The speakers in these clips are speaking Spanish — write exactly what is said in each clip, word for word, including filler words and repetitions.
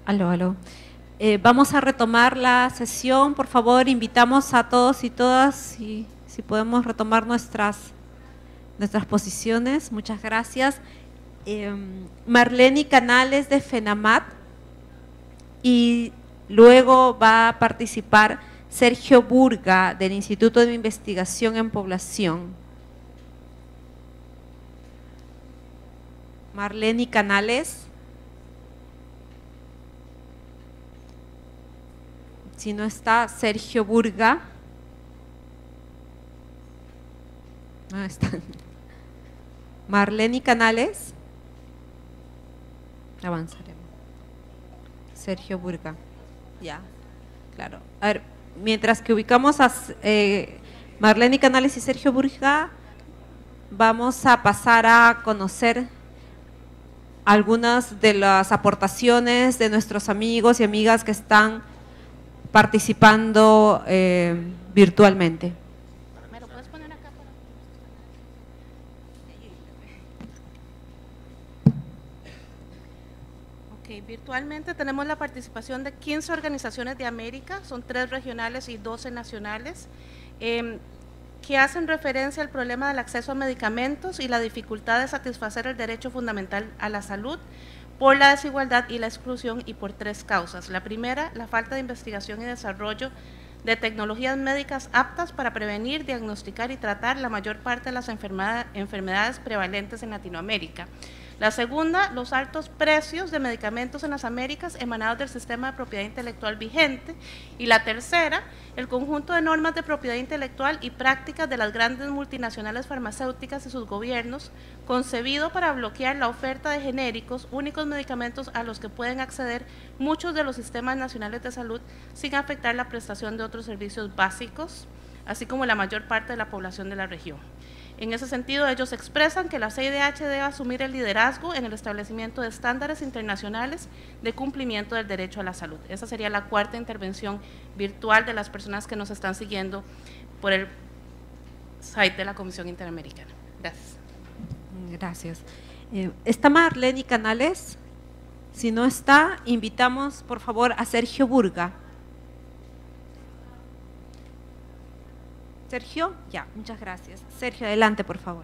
Aló, aló. Eh, vamos a retomar la sesión. Por favor, invitamos a todos y todas, si, si podemos retomar nuestras, nuestras posiciones. Muchas gracias. Eh, Marlene Canales de FENAMAT, y luego va a participar Sergio Burga del Instituto de Investigación en Población. Marlene Canales. Si no está, Sergio Burga. No está. Marlene Canales. Avanzaremos. Sergio Burga. Ya, claro. A ver, mientras que ubicamos a eh, Marlene Canales y Sergio Burga, vamos a pasar a conocer algunas de las aportaciones de nuestros amigos y amigas que están participando eh, virtualmente. ¿Me lo puedes poner acá? Para... Ok, virtualmente tenemos la participación de quince organizaciones de América, son tres regionales y doce nacionales, eh, que hacen referencia al problema del acceso a medicamentos y la dificultad de satisfacer el derecho fundamental a la salud por la desigualdad y la exclusión, y por tres causas. La primera, la falta de investigación y desarrollo de tecnologías médicas aptas para prevenir, diagnosticar y tratar la mayor parte de las enfermedades prevalentes en Latinoamérica. La segunda, los altos precios de medicamentos en las Américas emanados del sistema de propiedad intelectual vigente. Y la tercera, el conjunto de normas de propiedad intelectual y prácticas de las grandes multinacionales farmacéuticas y sus gobiernos, concebido para bloquear la oferta de genéricos, únicos medicamentos a los que pueden acceder muchos de los sistemas nacionales de salud sin afectar la prestación de otros servicios básicos, así como la mayor parte de la población de la región. En ese sentido, ellos expresan que la C I D H debe asumir el liderazgo en el establecimiento de estándares internacionales de cumplimiento del derecho a la salud. Esa sería la cuarta intervención virtual de las personas que nos están siguiendo por el site de la Comisión Interamericana. Gracias. Gracias. Eh, ¿Está Marlene Canales? Si no está, invitamos por favor a Sergio Burga. Sergio, ya, muchas gracias. Sergio, adelante, por favor.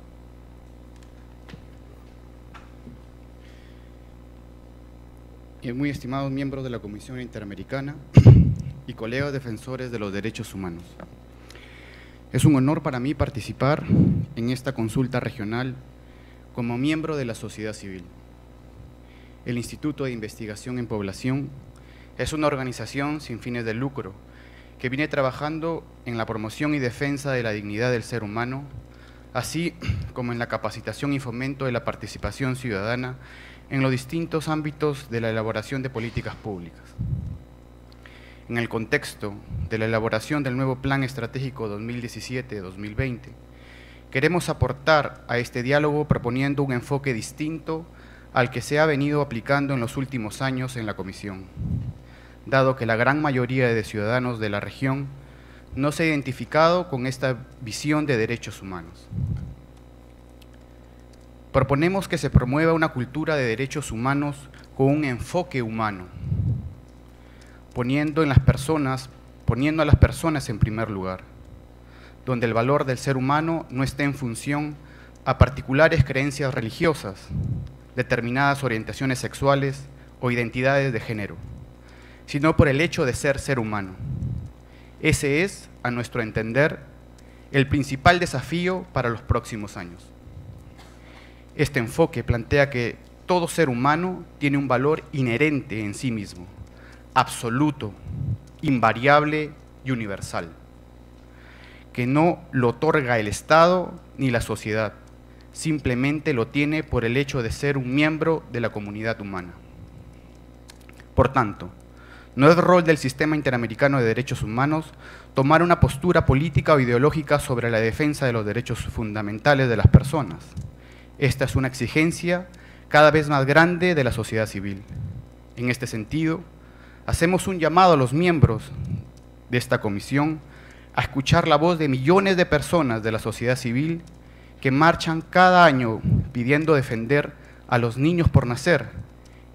Y muy estimados miembros de la Comisión Interamericana y colegas defensores de los derechos humanos. Es un honor para mí participar en esta consulta regional como miembro de la sociedad civil. El Instituto de Investigación en Población es una organización sin fines de lucro que viene trabajando en la promoción y defensa de la dignidad del ser humano, así como en la capacitación y fomento de la participación ciudadana en los distintos ámbitos de la elaboración de políticas públicas. En el contexto de la elaboración del nuevo Plan Estratégico dos mil diecisiete a dos mil veinte, queremos aportar a este diálogo proponiendo un enfoque distinto al que se ha venido aplicando en los últimos años en la Comisión, dado que la gran mayoría de ciudadanos de la región no se ha identificado con esta visión de derechos humanos. Proponemos que se promueva una cultura de derechos humanos con un enfoque humano, poniendo, en las personas, poniendo a las personas en primer lugar, donde el valor del ser humano no esté en función a particulares creencias religiosas, determinadas orientaciones sexuales o identidades de género, sino por el hecho de ser ser humano. Ese es, a nuestro entender, el principal desafío para los próximos años. Este enfoque plantea que todo ser humano tiene un valor inherente en sí mismo, absoluto, invariable y universal, que no lo otorga el Estado ni la sociedad, simplemente lo tiene por el hecho de ser un miembro de la comunidad humana. Por tanto, no es rol del Sistema Interamericano de Derechos Humanos tomar una postura política o ideológica sobre la defensa de los derechos fundamentales de las personas. Esta es una exigencia cada vez más grande de la sociedad civil. En este sentido, hacemos un llamado a los miembros de esta comisión a escuchar la voz de millones de personas de la sociedad civil que marchan cada año pidiendo defender a los niños por nacer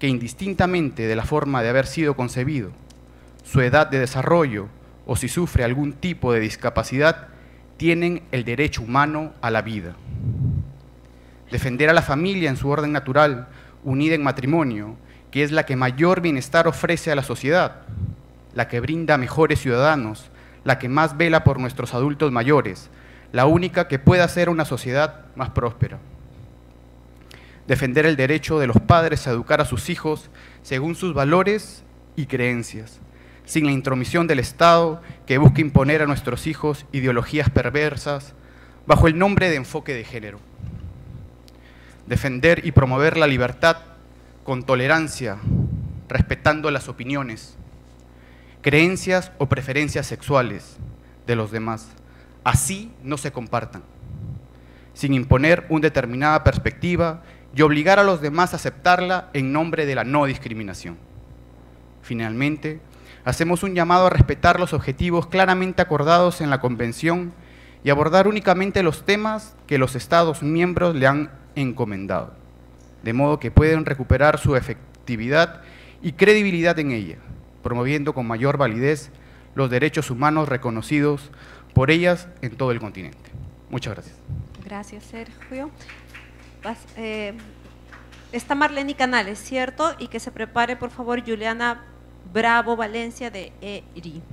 que indistintamente de la forma de haber sido concebido, su edad de desarrollo o si sufre algún tipo de discapacidad, tienen el derecho humano a la vida. Defender a la familia en su orden natural, unida en matrimonio, que es la que mayor bienestar ofrece a la sociedad, la que brinda mejores ciudadanos, la que más vela por nuestros adultos mayores, la única que puede hacer una sociedad más próspera. Defender el derecho de los padres a educar a sus hijos según sus valores y creencias, sin la intromisión del Estado que busca imponer a nuestros hijos ideologías perversas bajo el nombre de enfoque de género. Defender y promover la libertad con tolerancia, respetando las opiniones, creencias o preferencias sexuales de los demás, así no se compartan, sin imponer una determinada perspectiva y obligar a los demás a aceptarla en nombre de la no discriminación. Finalmente, hacemos un llamado a respetar los objetivos claramente acordados en la Convención y abordar únicamente los temas que los Estados miembros le han encomendado, de modo que pueden recuperar su efectividad y credibilidad en ella, promoviendo con mayor validez los derechos humanos reconocidos por ellas en todo el continente. Muchas gracias. Gracias, Sergio. Vas, eh, está Marlene Canales, ¿cierto? Y que se prepare, por favor, Juliana Bravo Valencia de E R I.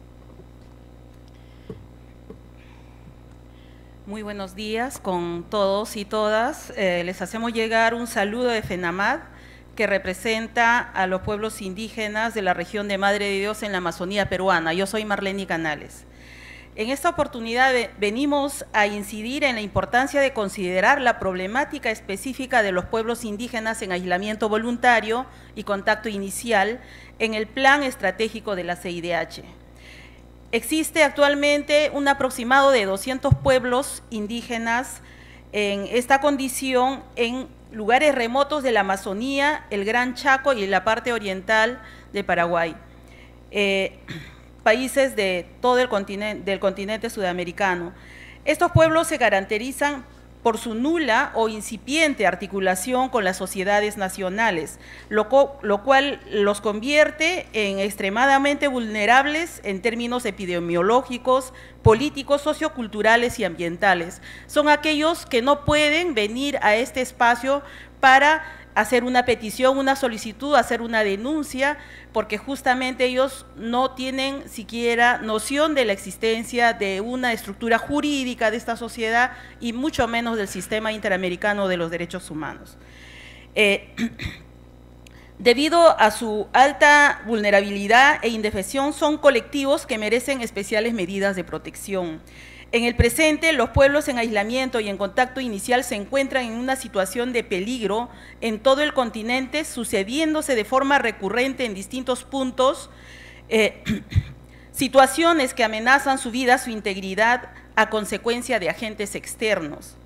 Muy buenos días con todos y todas. Eh, les hacemos llegar un saludo de FENAMAD, que representa a los pueblos indígenas de la región de Madre de Dios en la Amazonía peruana. Yo soy Marlene Canales. En esta oportunidad venimos a incidir en la importancia de considerar la problemática específica de los pueblos indígenas en aislamiento voluntario y contacto inicial en el plan estratégico de la C I D H. Existe actualmente un aproximado de doscientos pueblos indígenas en esta condición en lugares remotos de la Amazonía, el Gran Chaco y la parte oriental de Paraguay, eh, países de todo el continente, del continente sudamericano. Estos pueblos se caracterizan por su nula o incipiente articulación con las sociedades nacionales, lo, lo cual los convierte en extremadamente vulnerables en términos epidemiológicos, políticos, socioculturales y ambientales. Son aquellos que no pueden venir a este espacio para hacer una petición, una solicitud, hacer una denuncia, porque justamente ellos no tienen siquiera noción de la existencia de una estructura jurídica de esta sociedad y mucho menos del sistema interamericano de los derechos humanos. Eh, debido a su alta vulnerabilidad e indefensión, son colectivos que merecen especiales medidas de protección. En el presente, los pueblos en aislamiento y en contacto inicial se encuentran en una situación de peligro en todo el continente, sucediéndose de forma recurrente en distintos puntos, eh, situaciones que amenazan su vida, su integridad, a consecuencia de agentes externos.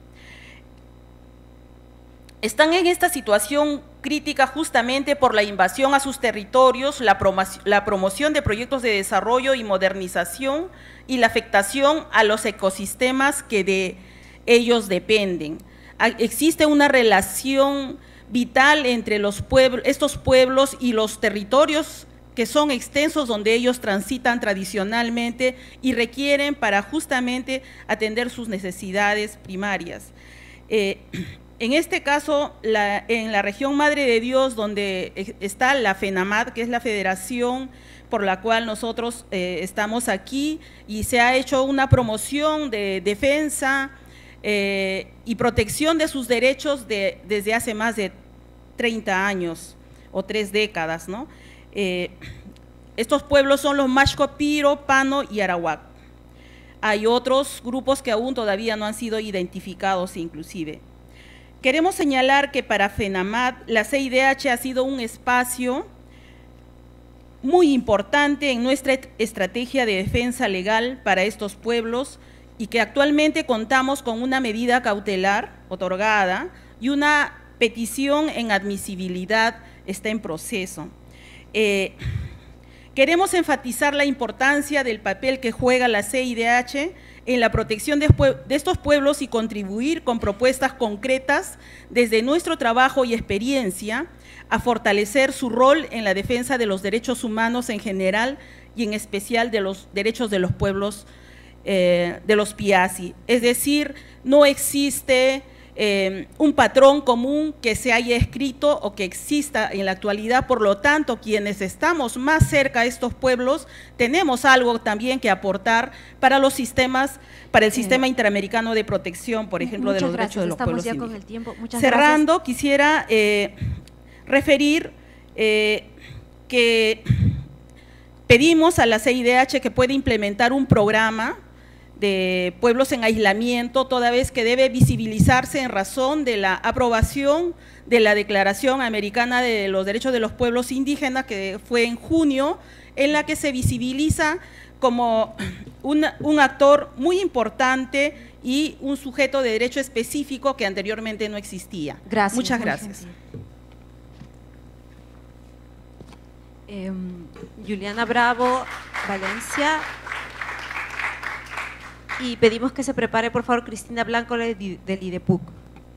Están en esta situación crítica justamente por la invasión a sus territorios, la, promoción, la promoción de proyectos de desarrollo y modernización y la afectación a los ecosistemas que de ellos dependen. Existe una relación vital entre los pueblos, estos pueblos y los territorios que son extensos donde ellos transitan tradicionalmente y requieren para justamente atender sus necesidades primarias. Eh, En este caso, la, en la región Madre de Dios, donde está la FENAMAD, que es la federación por la cual nosotros eh, estamos aquí, y se ha hecho una promoción de defensa eh, y protección de sus derechos de, desde hace más de treinta años o tres décadas, ¿no? Eh, estos pueblos son los Mashco, Piro, Pano y Arawak. Hay otros grupos que aún todavía no han sido identificados inclusive. Queremos señalar que para FENAMAD la C I D H ha sido un espacio muy importante en nuestra estrategia de defensa legal para estos pueblos y que actualmente contamos con una medida cautelar otorgada y una petición en admisibilidad está en proceso. Eh, queremos enfatizar la importancia del papel que juega la C I D H en la protección de, de estos pueblos y contribuir con propuestas concretas desde nuestro trabajo y experiencia a fortalecer su rol en la defensa de los derechos humanos en general y en especial de los derechos de los pueblos eh, de los Piasi. Es decir, no existe eh, un patrón común que se haya escrito o que exista en la actualidad, por lo tanto, quienes estamos más cerca a estos pueblos, tenemos algo también que aportar para los sistemas, para el sistema eh, interamericano de protección, por ejemplo, de los gracias. derechos de los Estamos pueblos ya indígenas. con el tiempo. Muchas Cerrando, gracias. quisiera eh, referir eh, que pedimos a la C I D H que pueda implementar un programa de pueblos en aislamiento, toda vez que debe visibilizarse en razón de la aprobación de la Declaración Americana de los Derechos de los Pueblos Indígenas, que fue en junio, en la que se visibiliza como un, un actor muy importante y un sujeto de derecho específico que anteriormente no existía. Gracias. Muchas gracias. Eh, Juliana Bravo, Valencia. Y pedimos que se prepare, por favor, Cristina Blanco del I D E P U C.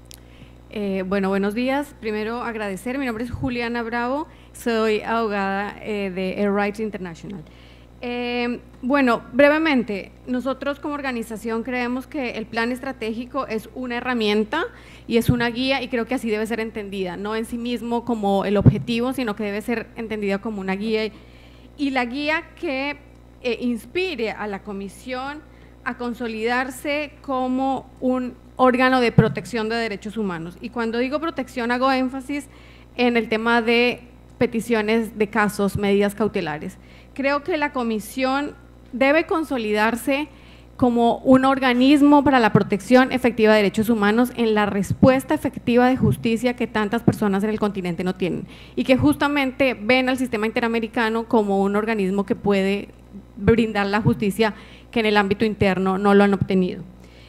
Eh, bueno, buenos días. Primero agradecer, mi nombre es Juliana Bravo, soy abogada eh, de Air Rights International. Eh, bueno, brevemente, nosotros como organización creemos que el plan estratégico es una herramienta y es una guía, y creo que así debe ser entendida, no en sí mismo como el objetivo, sino que debe ser entendida como una guía, y la guía que eh, inspire a la Comisión a consolidarse como un órgano de protección de derechos humanos. Y cuando digo protección hago énfasis en el tema de peticiones de casos, medidas cautelares. Creo que la Comisión debe consolidarse como un organismo para la protección efectiva de derechos humanos en la respuesta efectiva de justicia que tantas personas en el continente no tienen, y que justamente ven al sistema interamericano como un organismo que puede brindar la justicia que en el ámbito interno no lo han obtenido.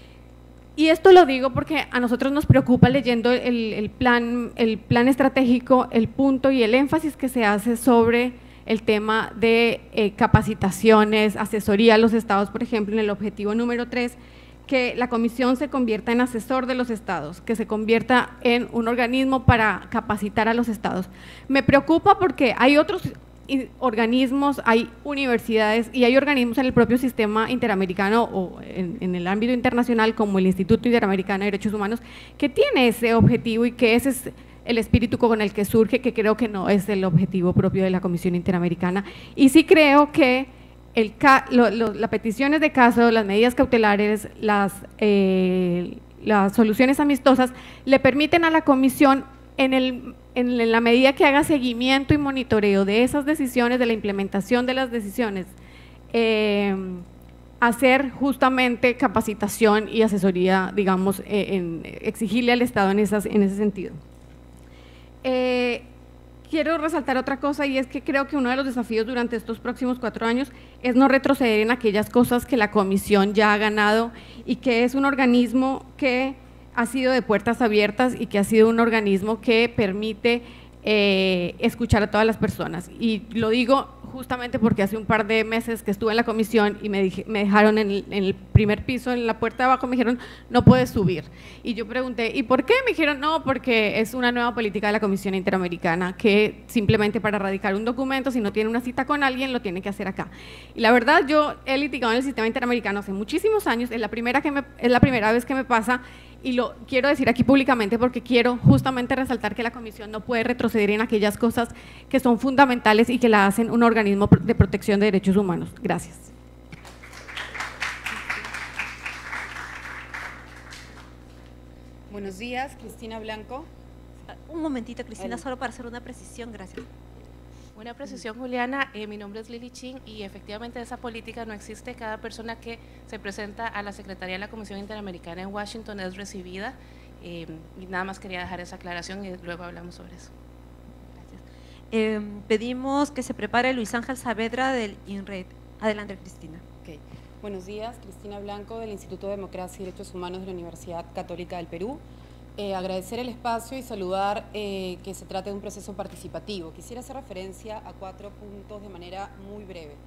Y esto lo digo porque a nosotros nos preocupa, leyendo el, el, plan, el plan estratégico, el punto y el énfasis que se hace sobre el tema de eh, capacitaciones, asesoría a los estados, por ejemplo, en el objetivo número tres, que la Comisión se convierta en asesor de los estados, que se convierta en un organismo para capacitar a los estados. Me preocupa porque hay otros organismos, hay universidades y hay organismos en el propio sistema interamericano o en, en el ámbito internacional, como el Instituto Interamericano de Derechos Humanos, que tiene ese objetivo y que ese es el espíritu con el que surge, que creo que no es el objetivo propio de la Comisión Interamericana. Y sí creo que el, lo, lo, las peticiones de caso, las medidas cautelares, las, eh, las soluciones amistosas le permiten a la Comisión, en el en la medida que haga seguimiento y monitoreo de esas decisiones, de la implementación de las decisiones, eh, hacer justamente capacitación y asesoría, digamos, eh, en, exigirle al Estado en, esas, en ese sentido. Eh, quiero resaltar otra cosa, y es que creo que uno de los desafíos durante estos próximos cuatro años es no retroceder en aquellas cosas que la Comisión ya ha ganado, y que es un organismo que ha sido de puertas abiertas y que ha sido un organismo que permite eh, escuchar a todas las personas. Y lo digo justamente porque hace un par de meses que estuve en la comisión y me, dije, me dejaron en el, en el primer piso, en la puerta de abajo, me dijeron, no puedes subir. Y yo pregunté, ¿y por qué? Me dijeron, no, porque es una nueva política de la Comisión Interamericana, que simplemente para radicar un documento, si no tiene una cita con alguien, lo tiene que hacer acá. Y la verdad, yo he litigado en el sistema interamericano hace muchísimos años, es la primera, que me, es la primera vez que me pasa, y lo quiero decir aquí públicamente porque quiero justamente resaltar que la Comisión no puede retroceder en aquellas cosas que son fundamentales y que la hacen un organismo de protección de derechos humanos. Gracias. Buenos días, Cristina Blanco. Un momentito, Cristina, solo para hacer una precisión, gracias. Una precisión, Juliana, eh, mi nombre es Lili Chin y efectivamente esa política no existe. Cada persona que se presenta a la Secretaría de la Comisión Interamericana en Washington es recibida, eh, y nada más quería dejar esa aclaración y luego hablamos sobre eso. Gracias. Eh, pedimos que se prepare Luis Ángel Saavedra del INRED. Adelante, Cristina. Okay. Buenos días, Cristina Blanco del Instituto de Democracia y Derechos Humanos de la Universidad Católica del Perú. Eh, agradecer el espacio y saludar eh, que se trate de un proceso participativo. Quisiera hacer referencia a cuatro puntos de manera muy breve.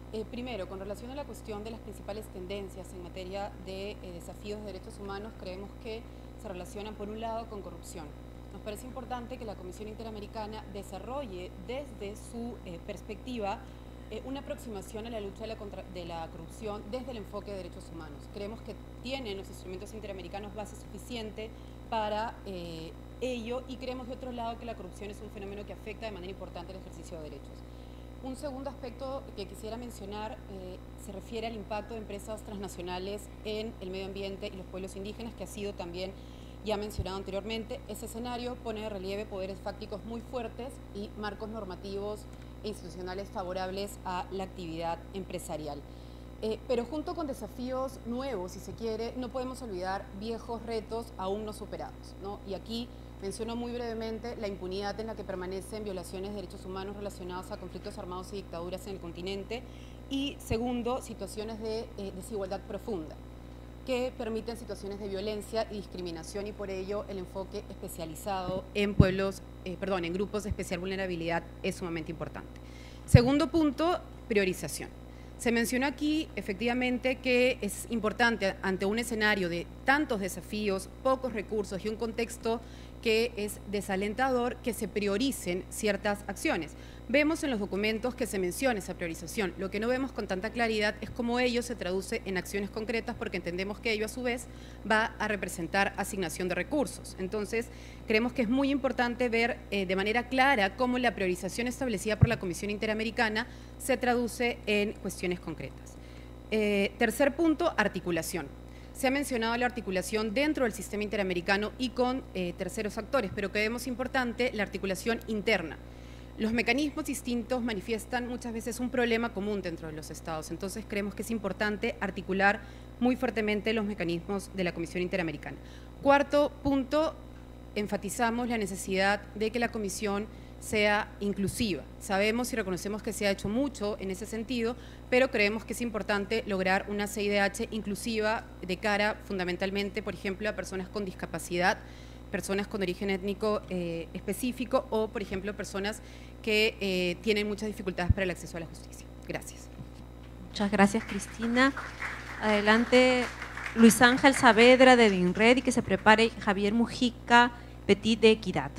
Eh, primero, con relación a la cuestión de las principales tendencias en materia de eh, desafíos de derechos humanos, creemos que se relacionan por un lado con corrupción. Nos parece importante que la Comisión Interamericana desarrolle desde su eh, perspectiva eh, una aproximación a la lucha de la, contra, de la corrupción desde el enfoque de derechos humanos. Creemos que tienen los instrumentos interamericanos base suficiente para eh, ello, y creemos de otro lado que la corrupción es un fenómeno que afecta de manera importante el ejercicio de derechos. Un segundo aspecto que quisiera mencionar eh, se refiere al impacto de empresas transnacionales en el medio ambiente y los pueblos indígenas, que ha sido también ya mencionado anteriormente. Ese escenario pone de relieve poderes fácticos muy fuertes y marcos normativos e institucionales favorables a la actividad empresarial. Eh, pero junto con desafíos nuevos, si se quiere, no podemos olvidar viejos retos aún no superados, ¿no? Y aquí menciono muy brevemente la impunidad en la que permanecen violaciones de derechos humanos relacionados a conflictos armados y dictaduras en el continente, y segundo, situaciones de eh, desigualdad profunda que permiten situaciones de violencia y discriminación, y por ello el enfoque especializado en pueblos, eh, perdón, en grupos de especial vulnerabilidad es sumamente importante. Segundo punto, priorización. Se mencionó aquí efectivamente que es importante ante un escenario de tantos desafíos, pocos recursos y un contexto que es desalentador, que se prioricen ciertas acciones. Vemos en los documentos que se menciona esa priorización. Lo que no vemos con tanta claridad es cómo ello se traduce en acciones concretas, porque entendemos que ello a su vez va a representar asignación de recursos. Entonces, creemos que es muy importante ver eh, de manera clara cómo la priorización establecida por la Comisión Interamericana se traduce en cuestiones concretas. Eh, tercer punto, articulación. Se ha mencionado la articulación dentro del sistema interamericano y con eh, terceros actores, pero creemos importante la articulación interna. Los mecanismos distintos manifiestan muchas veces un problema común dentro de los estados, entonces creemos que es importante articular muy fuertemente los mecanismos de la Comisión Interamericana. Cuarto punto, enfatizamos la necesidad de que la Comisión sea inclusiva. Sabemos y reconocemos que se ha hecho mucho en ese sentido, pero creemos que es importante lograr una C I D H inclusiva de cara fundamentalmente, por ejemplo, a personas con discapacidad, personas con origen étnico eh, específico o, por ejemplo, personas que eh, tienen muchas dificultades para el acceso a la justicia. Gracias. Muchas gracias, Cristina. Adelante, Luis Ángel Saavedra de DINRED, y que se prepare Javier Mujica Petit de Equidad.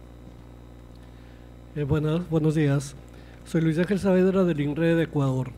Eh, buenas, buenos días. Soy Luis Ángel Saavedra del INRED de Ecuador.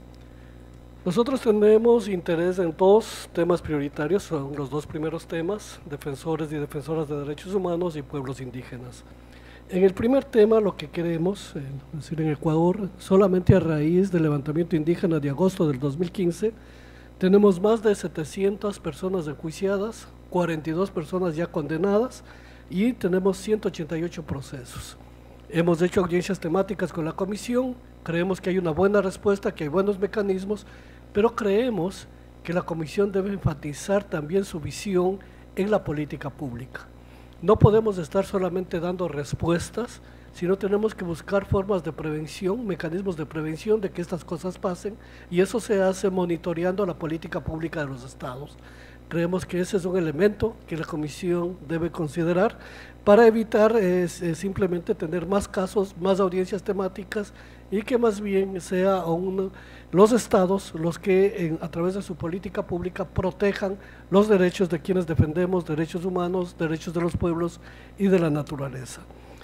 Nosotros tenemos interés en dos temas prioritarios, son los dos primeros temas, defensores y defensoras de derechos humanos y pueblos indígenas. En el primer tema, lo que queremos, eh, es decir, en Ecuador, solamente a raíz del levantamiento indígena de agosto del dos mil quince, tenemos más de setecientas personas enjuiciadas, cuarenta y dos personas ya condenadas, y tenemos ciento ochenta y ocho procesos. Hemos hecho audiencias temáticas con la Comisión, creemos que hay una buena respuesta, que hay buenos mecanismos, pero creemos que la Comisión debe enfatizar también su visión en la política pública. No podemos estar solamente dando respuestas, sino tenemos que buscar formas de prevención, mecanismos de prevención de que estas cosas pasen, y eso se hace monitoreando la política pública de los estados. Creemos que ese es un elemento que la Comisión debe considerar para evitar eh, simplemente tener más casos, más audiencias temáticas, y que más bien sea uno, los estados los que en, a través de su política pública protejan los derechos de quienes defendemos, derechos humanos, derechos de los pueblos y de la naturaleza.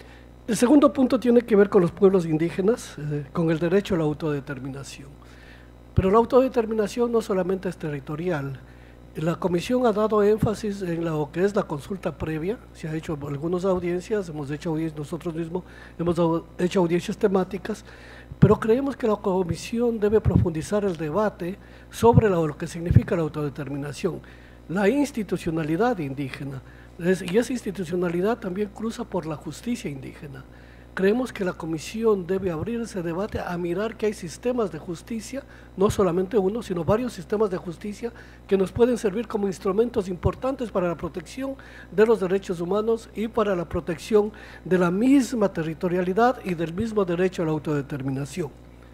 El segundo punto tiene que ver con los pueblos indígenas, eh, con el derecho a la autodeterminación. Pero la autodeterminación no solamente es territorial. La Comisión ha dado énfasis en lo que es la consulta previa, se ha hecho algunas audiencias, hemos hecho audiencias nosotros mismos, hemos hecho audiencias temáticas, pero creemos que la Comisión debe profundizar el debate sobre lo que significa la autodeterminación, la institucionalidad indígena, y esa institucionalidad también cruza por la justicia indígena. Creemos que la Comisión debe abrir ese debate a mirar que hay sistemas de justicia, no solamente uno, sino varios sistemas de justicia que nos pueden servir como instrumentos importantes para la protección de los derechos humanos y para la protección de la misma territorialidad y del mismo derecho a la autodeterminación.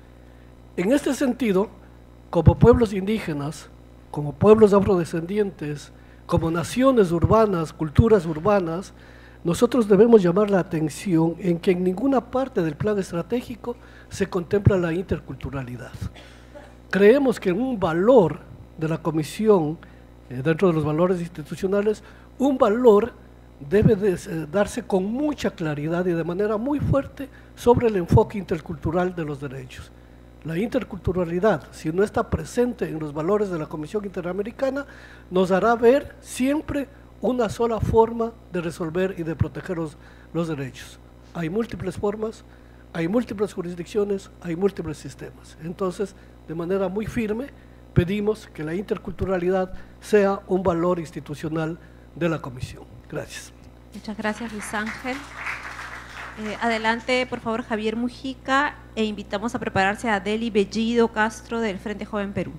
En este sentido, como pueblos indígenas, como pueblos afrodescendientes, como naciones urbanas, culturas urbanas, nosotros debemos llamar la atención en que en ninguna parte del plan estratégico se contempla la interculturalidad. creemos que un valor de la Comisión, eh, dentro de los valores institucionales, un valor debe de, eh, darse con mucha claridad y de manera muy fuerte sobre el enfoque intercultural de los derechos. La interculturalidad, si no está presente en los valores de la Comisión Interamericana, nos hará ver siempre una sola forma de resolver y de proteger los, los derechos. Hay múltiples formas, hay múltiples jurisdicciones, hay múltiples sistemas. Entonces, de manera muy firme, pedimos que la interculturalidad sea un valor institucional de la Comisión. Gracias. Muchas gracias, Luis Ángel. Eh, adelante, por favor, Javier Mujica, e invitamos a prepararse a Adeli Bellido Castro del Frente Joven Perú.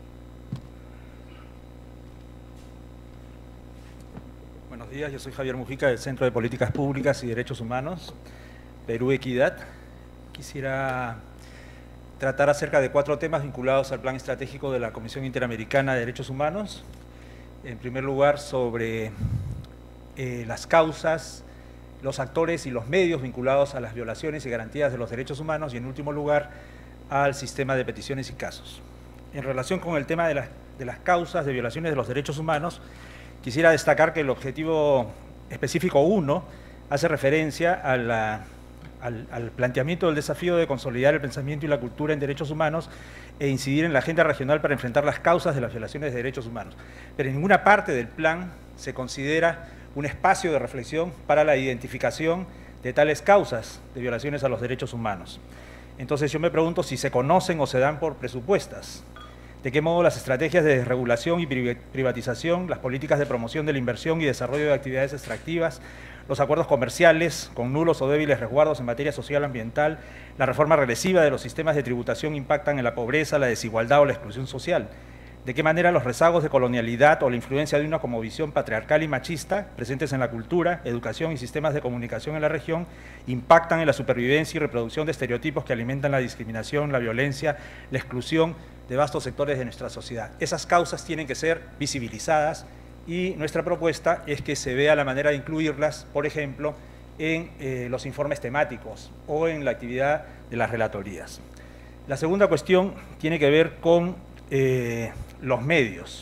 Buenos días, yo soy Javier Mujica del Centro de Políticas Públicas y Derechos Humanos, Perú Equidad. Quisiera tratar acerca de cuatro temas vinculados al plan estratégico de la Comisión Interamericana de Derechos Humanos. En primer lugar, sobre eh, las causas, los actores y los medios vinculados a las violaciones y garantías de los derechos humanos, y en último lugar, al sistema de peticiones y casos. En relación con el tema de las, de las causas de violaciones de los derechos humanos, quisiera destacar que el objetivo específico uno hace referencia a la, al, al planteamiento del desafío de consolidar el pensamiento y la cultura en derechos humanos e incidir en la agenda regional para enfrentar las causas de las violaciones de derechos humanos. Pero en ninguna parte del plan se considera un espacio de reflexión para la identificación de tales causas de violaciones a los derechos humanos. Entonces yo me pregunto si se conocen o se dan por presupuestas. ¿De qué modo las estrategias de desregulación y privatización, las políticas de promoción de la inversión y desarrollo de actividades extractivas, los acuerdos comerciales con nulos o débiles resguardos en materia social ambiental, la reforma regresiva de los sistemas de tributación impactan en la pobreza, la desigualdad o la exclusión social? ¿De qué manera los rezagos de colonialidad o la influencia de una cosmovisión patriarcal y machista, presentes en la cultura, educación y sistemas de comunicación en la región, impactan en la supervivencia y reproducción de estereotipos que alimentan la discriminación, la violencia, la exclusión de vastos sectores de nuestra sociedad? Esas causas tienen que ser visibilizadas y nuestra propuesta es que se vea la manera de incluirlas, por ejemplo, en eh, los informes temáticos o en la actividad de las relatorías. La segunda cuestión tiene que ver con eh, los medios.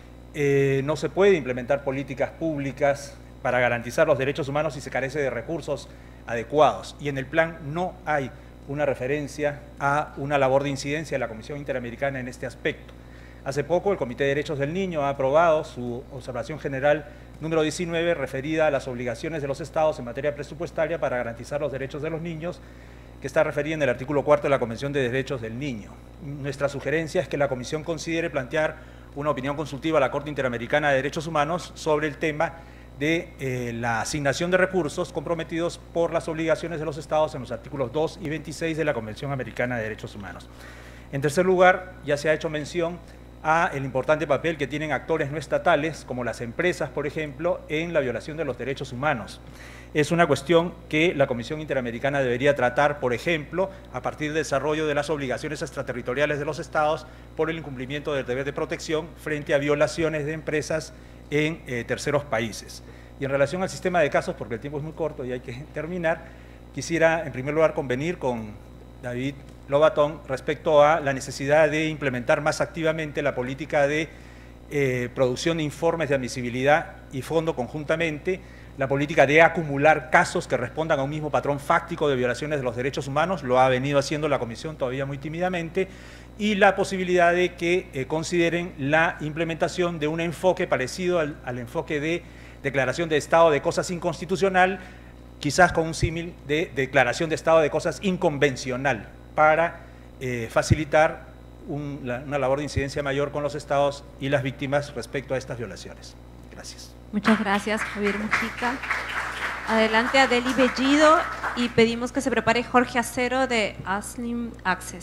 Eh, no se puede implementar políticas públicas para garantizar los derechos humanos si se carece de recursos adecuados, y en el plan no hay una referencia a una labor de incidencia de la Comisión Interamericana en este aspecto. Hace poco el Comité de Derechos del Niño ha aprobado su observación general número diecinueve referida a las obligaciones de los Estados en materia presupuestaria para garantizar los derechos de los niños, que está referida en el artículo cuarto de la Convención de Derechos del Niño. Nuestra sugerencia es que la Comisión considere plantear una opinión consultiva a la Corte Interamericana de Derechos Humanos sobre el tema de eh, la asignación de recursos comprometidos por las obligaciones de los Estados en los artículos dos y veintiséis de la Convención Americana de Derechos Humanos. En tercer lugar, ya se ha hecho mención a el importante papel que tienen actores no estatales, como las empresas, por ejemplo, en la violación de los derechos humanos. Es una cuestión que la Comisión Interamericana debería tratar, por ejemplo, a partir del desarrollo de las obligaciones extraterritoriales de los Estados por el incumplimiento del deber de protección frente a violaciones de empresas en eh, terceros países. Y en relación al sistema de casos, porque el tiempo es muy corto y hay que terminar, quisiera en primer lugar convenir con David Lobatón respecto a la necesidad de implementar más activamente la política de eh, producción de informes de admisibilidad y fondo conjuntamente, la política de acumular casos que respondan a un mismo patrón fáctico de violaciones de los derechos humanos, lo ha venido haciendo la Comisión todavía muy tímidamente, y la posibilidad de que eh, consideren la implementación de un enfoque parecido al, al enfoque de declaración de estado de cosas inconstitucional, quizás con un símil de declaración de estado de cosas inconvencional, para eh, facilitar un, la, una labor de incidencia mayor con los estados y las víctimas respecto a estas violaciones. Gracias. Muchas gracias, Javier Mujica. Adelante, Adeli Bellido, y pedimos que se prepare Jorge Acero de Aslim Access.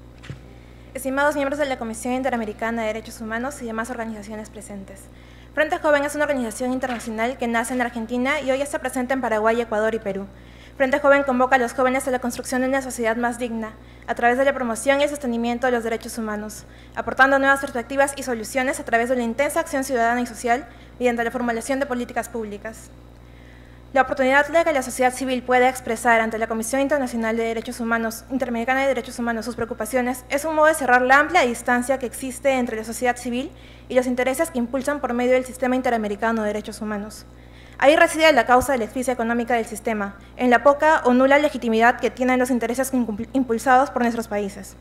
Estimados miembros de la Comisión Interamericana de Derechos Humanos y demás organizaciones presentes. Frente Joven es una organización internacional que nace en Argentina y hoy está presente en Paraguay, Ecuador y Perú. Frente Joven convoca a los jóvenes a la construcción de una sociedad más digna, a través de la promoción y el sostenimiento de los derechos humanos, aportando nuevas perspectivas y soluciones a través de una intensa acción ciudadana y social mediante la formulación de políticas públicas. La oportunidad de que la sociedad civil pueda expresar ante la Comisión Internacional de Derechos Humanos, Interamericana de Derechos Humanos, sus preocupaciones es un modo de cerrar la amplia distancia que existe entre la sociedad civil y los intereses que impulsan por medio del Sistema Interamericano de Derechos Humanos. Ahí reside la causa de la asfixia económica del sistema, en la poca o nula legitimidad que tienen los intereses impulsados por nuestros países.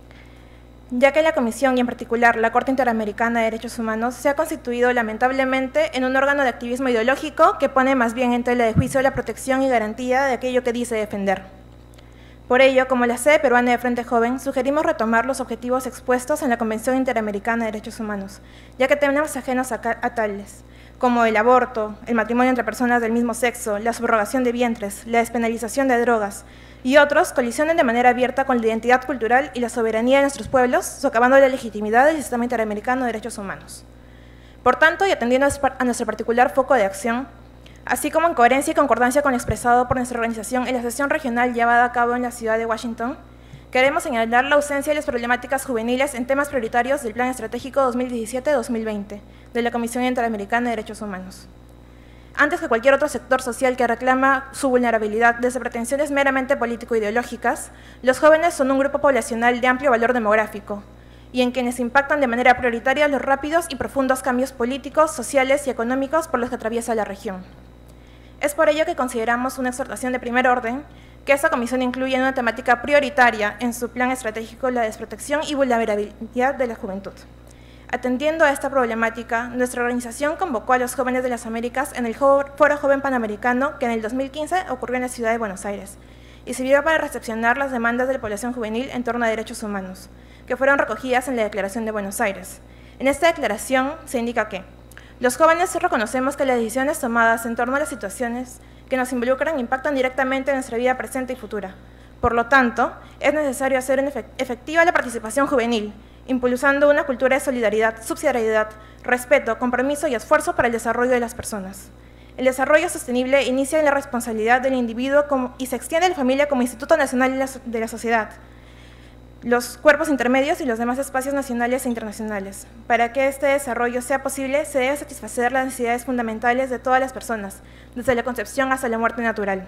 Ya que la Comisión, y en particular la Corte Interamericana de Derechos Humanos, se ha constituido lamentablemente en un órgano de activismo ideológico que pone más bien en tela de juicio la protección y garantía de aquello que dice defender. Por ello, como la sede peruana de Frente Joven, sugerimos retomar los objetivos expuestos en la Convención Interamericana de Derechos Humanos, ya que tenemos ajenos a, a tales, como el aborto, el matrimonio entre personas del mismo sexo, la subrogación de vientres, la despenalización de drogas, y otros colisionen de manera abierta con la identidad cultural y la soberanía de nuestros pueblos, socavando la legitimidad del Sistema Interamericano de Derechos Humanos. Por tanto, y atendiendo a nuestro particular foco de acción, así como en coherencia y concordancia con lo expresado por nuestra organización en la sesión regional llevada a cabo en la ciudad de Washington, queremos señalar la ausencia de las problemáticas juveniles en temas prioritarios del Plan Estratégico dos mil diecisiete a dos mil veinte de la Comisión Interamericana de Derechos Humanos. Antes que cualquier otro sector social que reclama su vulnerabilidad desde pretensiones meramente político-ideológicas, los jóvenes son un grupo poblacional de amplio valor demográfico y en quienes impactan de manera prioritaria los rápidos y profundos cambios políticos, sociales y económicos por los que atraviesa la región. Es por ello que consideramos una exhortación de primer orden que esta comisión incluya en una temática prioritaria en su plan estratégico la desprotección y vulnerabilidad de la juventud. Atendiendo a esta problemática, nuestra organización convocó a los jóvenes de las Américas en el Foro Joven Panamericano que en el dos mil quince ocurrió en la ciudad de Buenos Aires y sirvió para recepcionar las demandas de la población juvenil en torno a derechos humanos, que fueron recogidas en la Declaración de Buenos Aires. En esta declaración se indica que los jóvenes reconocemos que las decisiones tomadas en torno a las situaciones que nos involucran impactan directamente en nuestra vida presente y futura. Por lo tanto, es necesario hacer efectiva la participación juvenil, impulsando una cultura de solidaridad, subsidiariedad, respeto, compromiso y esfuerzo para el desarrollo de las personas. El desarrollo sostenible inicia en la responsabilidad del individuo como, y se extiende a la familia como Instituto Nacional de la, de la Sociedad, los cuerpos intermedios y los demás espacios nacionales e internacionales. Para que este desarrollo sea posible, se debe satisfacer las necesidades fundamentales de todas las personas, desde la concepción hasta la muerte natural,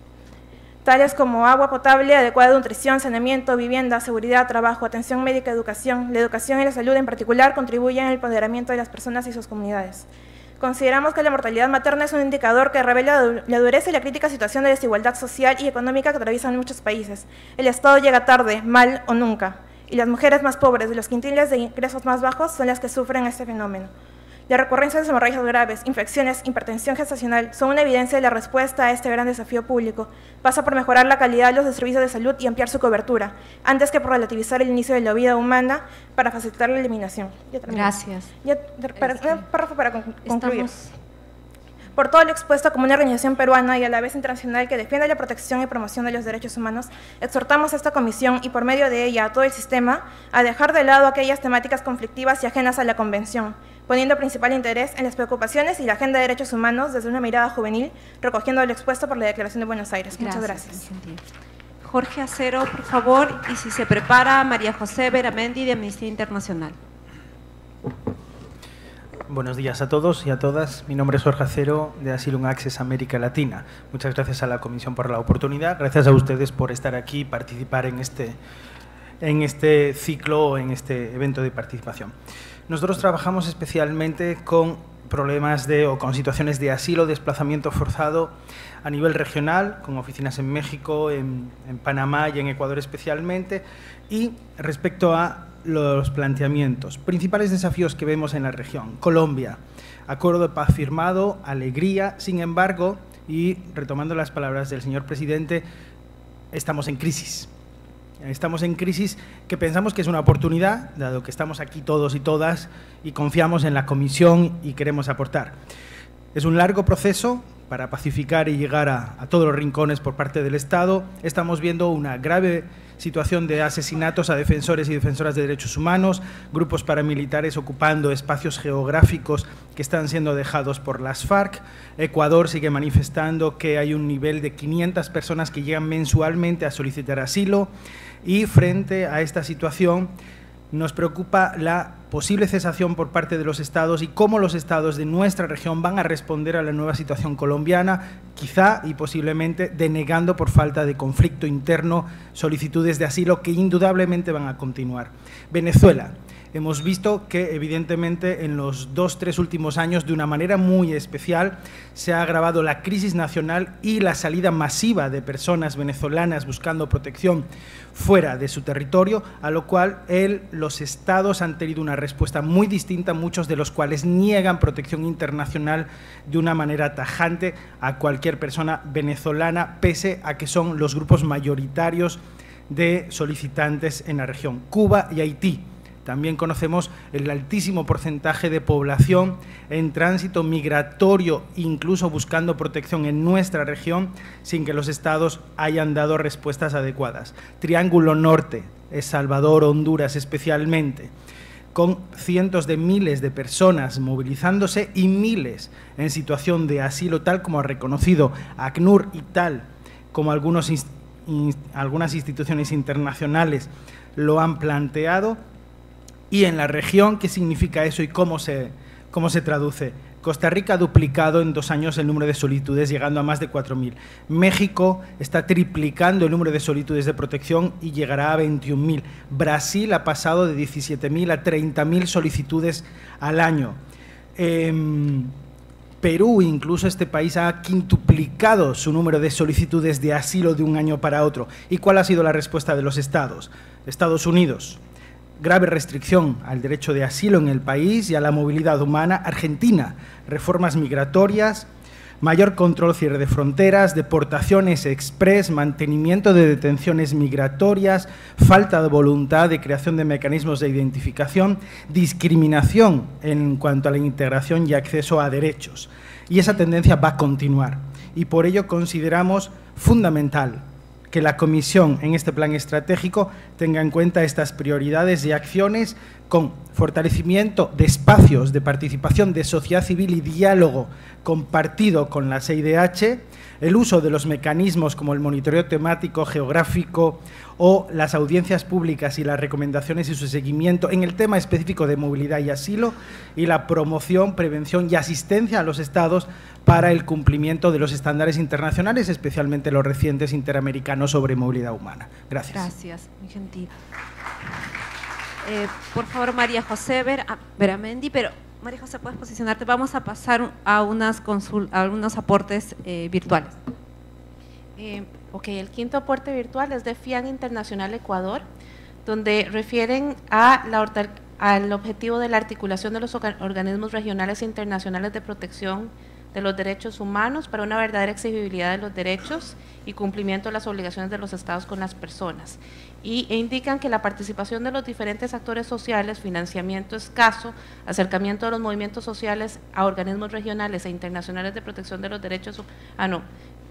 tales como agua potable, adecuada nutrición, saneamiento, vivienda, seguridad, trabajo, atención médica, educación. La educación y la salud en particular contribuyen al empoderamiento de las personas y sus comunidades. Consideramos que la mortalidad materna es un indicador que revela la dureza y la crítica situación de desigualdad social y económica que atraviesan muchos países. El Estado llega tarde, mal o nunca, y las mujeres más pobres de los quintiles de ingresos más bajos son las que sufren este fenómeno. La recurrencia de hemorragias graves, infecciones, hipertensión gestacional son una evidencia de la respuesta a este gran desafío público. Pasa por mejorar la calidad de los servicios de salud y ampliar su cobertura, antes que por relativizar el inicio de la vida humana para facilitar la eliminación. Gracias. Ya, para, este, un párrafo para concluir. Estamos... Por todo lo expuesto como una organización peruana y a la vez internacional que defiende la protección y promoción de los derechos humanos, exhortamos a esta comisión y por medio de ella a todo el sistema a dejar de lado aquellas temáticas conflictivas y ajenas a la Convención, poniendo principal interés en las preocupaciones y la agenda de derechos humanos desde una mirada juvenil, recogiendo lo expuesto por la Declaración de Buenos Aires. Muchas gracias. gracias. Jorge Acero, por favor, y si se prepara María José Beramendi de Amnistía Internacional. Buenos días a todos y a todas. Mi nombre es Jorge Acero, de Asylum Access América Latina. Muchas gracias a la Comisión por la oportunidad. Gracias a ustedes por estar aquí y participar en este, en este ciclo, en este evento de participación. Nosotros trabajamos especialmente con problemas de, o con situaciones de asilo, desplazamiento forzado a nivel regional, con oficinas en México, en, en Panamá y en Ecuador especialmente, y respecto a los planteamientos, principales desafíos que vemos en la región. Colombia, acuerdo de paz firmado, alegría, sin embargo, y retomando las palabras del señor presidente, estamos en crisis. Estamos en crisis que pensamos que es una oportunidad, dado que estamos aquí todos y todas y confiamos en la Comisión y queremos aportar. Es un largo proceso para pacificar y llegar a, a todos los rincones por parte del Estado. Estamos viendo una grave situación de asesinatos a defensores y defensoras de derechos humanos, grupos paramilitares ocupando espacios geográficos que están siendo dejados por las FARC. Ecuador sigue manifestando que hay un nivel de quinientas personas que llegan mensualmente a solicitar asilo y frente a esta situación Nos preocupa la posible cesación por parte de los estados y cómo los estados de nuestra región van a responder a la nueva situación colombiana, quizá y posiblemente denegando por falta de conflicto interno solicitudes de asilo que indudablemente van a continuar. Venezuela. Hemos visto que, evidentemente, en los dos, tres últimos años, de una manera muy especial, se ha agravado la crisis nacional y la salida masiva de personas venezolanas buscando protección fuera de su territorio, a lo cual él, los estados han tenido una respuesta muy distinta, muchos de los cuales niegan protección internacional de una manera tajante a cualquier persona venezolana, pese a que son los grupos mayoritarios de solicitantes en la región. Cuba y Haití. También conocemos el altísimo porcentaje de población en tránsito migratorio, incluso buscando protección en nuestra región, sin que los estados hayan dado respuestas adecuadas. Triángulo Norte, El Salvador, Honduras especialmente, con cientos de miles de personas movilizándose y miles en situación de asilo, tal como ha reconocido ACNUR y tal como algunos, in, algunas instituciones internacionales lo han planteado. Y en la región, ¿qué significa eso y cómo se, cómo se traduce? Costa Rica ha duplicado en dos años el número de solicitudes, llegando a más de cuatro mil. México está triplicando el número de solicitudes de protección y llegará a veintiún mil. Brasil ha pasado de diecisiete mil a treinta mil solicitudes al año. Eh, Perú, incluso este país, ha quintuplicado su número de solicitudes de asilo de un año para otro. ¿Y cuál ha sido la respuesta de los estados? Estados Unidos. Grave restricción al derecho de asilo en el país y a la movilidad humana. Argentina, reformas migratorias, mayor control, cierre de fronteras, deportaciones express, mantenimiento de detenciones migratorias, falta de voluntad de creación de mecanismos de identificación, discriminación en cuanto a la integración y acceso a derechos. Y esa tendencia va a continuar. Y por ello consideramos fundamental que la Comisión en este plan estratégico tenga en cuenta estas prioridades y acciones con fortalecimiento de espacios de participación de sociedad civil y diálogo compartido con la C I D H, el uso de los mecanismos como el monitoreo temático, geográfico o las audiencias públicas y las recomendaciones y su seguimiento en el tema específico de movilidad y asilo, y la promoción, prevención y asistencia a los estados para el cumplimiento de los estándares internacionales, especialmente los recientes interamericanos sobre movilidad humana. Gracias. Gracias, muy gentil. Eh, por favor, María José Ver, Veramendi, pero María José, puedes posicionarte. Vamos a pasar a, unas consul, a unos aportes eh, virtuales. Eh, ok, el quinto aporte virtual es de FIAN Internacional Ecuador, donde refieren a la, al objetivo de la articulación de los organismos regionales e internacionales de protección de los derechos humanos para una verdadera exigibilidad de los derechos y cumplimiento de las obligaciones de los estados con las personas. Y e indican que la participación de los diferentes actores sociales, financiamiento escaso, acercamiento de los movimientos sociales a organismos regionales e internacionales de protección de los derechos ah, no,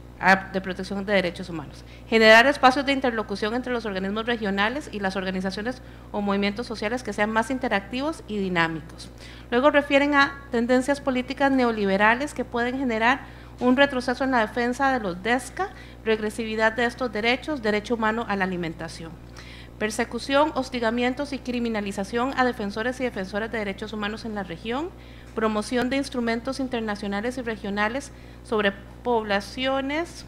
de protección de derechos humanos. Generar espacios de interlocución entre los organismos regionales y las organizaciones o movimientos sociales que sean más interactivos y dinámicos. Luego refieren a tendencias políticas neoliberales que pueden generar un retroceso en la defensa de los D E S C A, regresividad de estos derechos, derecho humano a la alimentación. Persecución, hostigamientos y criminalización a defensores y defensoras de derechos humanos en la región, promoción de instrumentos internacionales y regionales sobre poblaciones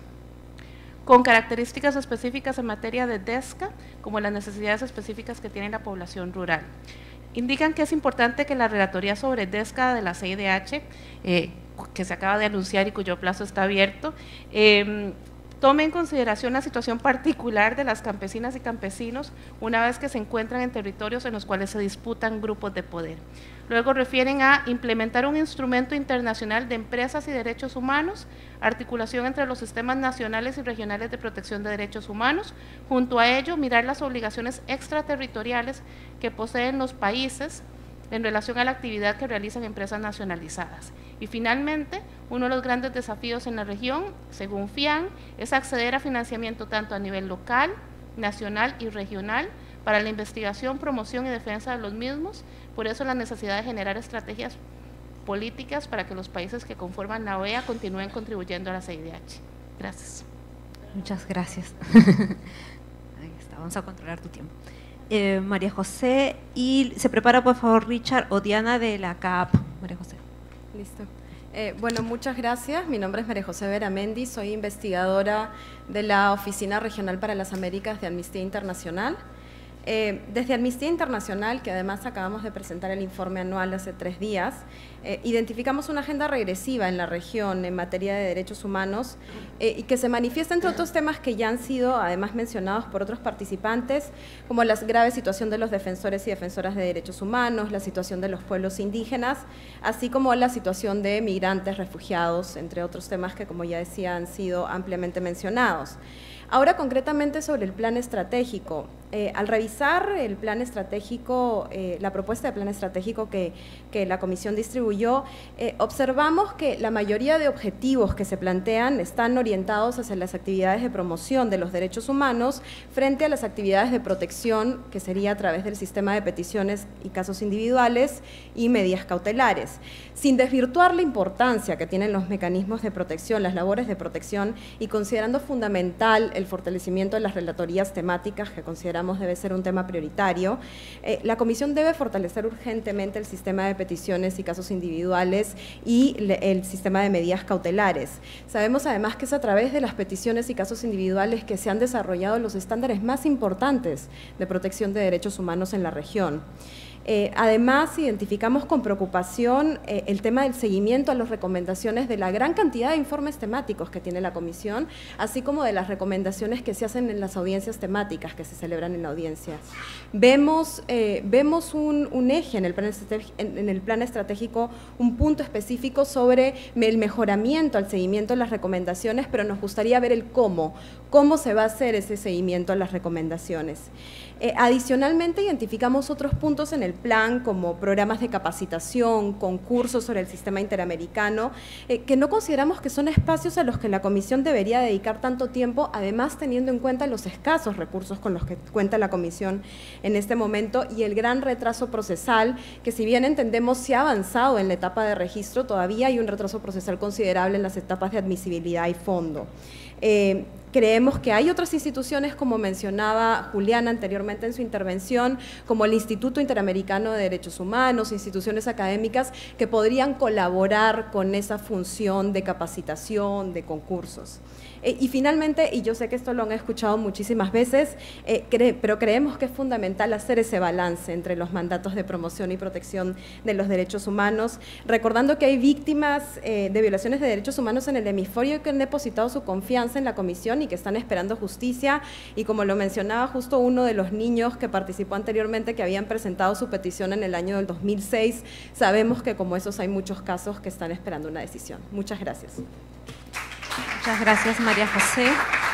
con características específicas en materia de D E S C A, como las necesidades específicas que tiene la población rural. Indican que es importante que la relatoría sobre D E S C A de la C I D H, eh, que se acaba de anunciar y cuyo plazo está abierto, eh, tome en consideración la situación particular de las campesinas y campesinos una vez que se encuentran en territorios en los cuales se disputan grupos de poder. Luego refieren a implementar un instrumento internacional de empresas y derechos humanos, articulación entre los sistemas nacionales y regionales de protección de derechos humanos, junto a ello mirar las obligaciones extraterritoriales que poseen los países en relación a la actividad que realizan empresas nacionalizadas. Y finalmente, uno de los grandes desafíos en la región, según FIAN, es acceder a financiamiento tanto a nivel local, nacional y regional para la investigación, promoción y defensa de los mismos. Por eso la necesidad de generar estrategias políticas para que los países que conforman la O E A continúen contribuyendo a la C I D H. Gracias. Muchas gracias. Ahí está, vamos a controlar tu tiempo. eh, María José, y se prepara por favor Richard o Diana de la C A P. María José. Listo. Eh, bueno, muchas gracias. Mi nombre es María José Beramendi, soy investigadora de la Oficina Regional para las Américas de Amnistía Internacional. Eh, desde Amnistía Internacional, que además acabamos de presentar el informe anual hace tres días, eh, identificamos una agenda regresiva en la región en materia de derechos humanos eh, y que se manifiesta entre otros temas que ya han sido además mencionados por otros participantes, como la grave situación de los defensores y defensoras de derechos humanos, la situación de los pueblos indígenas, así como la situación de migrantes, refugiados, entre otros temas que, como ya decía, han sido ampliamente mencionados. Ahora, concretamente sobre el plan estratégico. Eh, al revisar el plan estratégico, eh, la propuesta de plan estratégico que, que la Comisión distribuyó, eh, observamos que la mayoría de objetivos que se plantean están orientados hacia las actividades de promoción de los derechos humanos frente a las actividades de protección, que sería a través del sistema de peticiones y casos individuales y medidas cautelares, sin desvirtuar la importancia que tienen los mecanismos de protección, las labores de protección, y considerando fundamental el fortalecimiento de las relatorías temáticas, que consideramos debe ser un tema prioritario. Eh, la Comisión debe fortalecer urgentemente el sistema de peticiones y casos individuales y le, el sistema de medidas cautelares. Sabemos además que es a través de las peticiones y casos individuales que se han desarrollado los estándares más importantes de protección de derechos humanos en la región. Eh, además, identificamos con preocupación eh, el tema del seguimiento a las recomendaciones de la gran cantidad de informes temáticos que tiene la Comisión, así como de las recomendaciones que se hacen en las audiencias temáticas que se celebran en la audiencia. Vemos, eh, vemos un, un eje en el, plan en, en el plan estratégico, un punto específico sobre el mejoramiento al seguimiento de las recomendaciones, pero nos gustaría ver el cómo, cómo se va a hacer ese seguimiento a las recomendaciones. Eh, adicionalmente, identificamos otros puntos en el plan, como programas de capacitación, concursos sobre el sistema interamericano, eh, que no consideramos que son espacios a los que la Comisión debería dedicar tanto tiempo, además teniendo en cuenta los escasos recursos con los que cuenta la Comisión en este momento y el gran retraso procesal, que si bien entendemos se ha avanzado en la etapa de registro, todavía hay un retraso procesal considerable en las etapas de admisibilidad y fondo. Eh, Creemos que hay otras instituciones, como mencionaba Juliana anteriormente en su intervención, como el Instituto Interamericano de Derechos Humanos, instituciones académicas que podrían colaborar con esa función de capacitación, de concursos. Eh, y finalmente, y yo sé que esto lo han escuchado muchísimas veces, eh, cre pero creemos que es fundamental hacer ese balance entre los mandatos de promoción y protección de los derechos humanos, recordando que hay víctimas eh, de violaciones de derechos humanos en el hemisferio que han depositado su confianza en la Comisión y que están esperando justicia, y como lo mencionaba justo uno de los niños que participó anteriormente, que habían presentado su petición en el año del dos mil seis, sabemos que como esos hay muchos casos que están esperando una decisión. Muchas gracias. Muchas gracias, María José.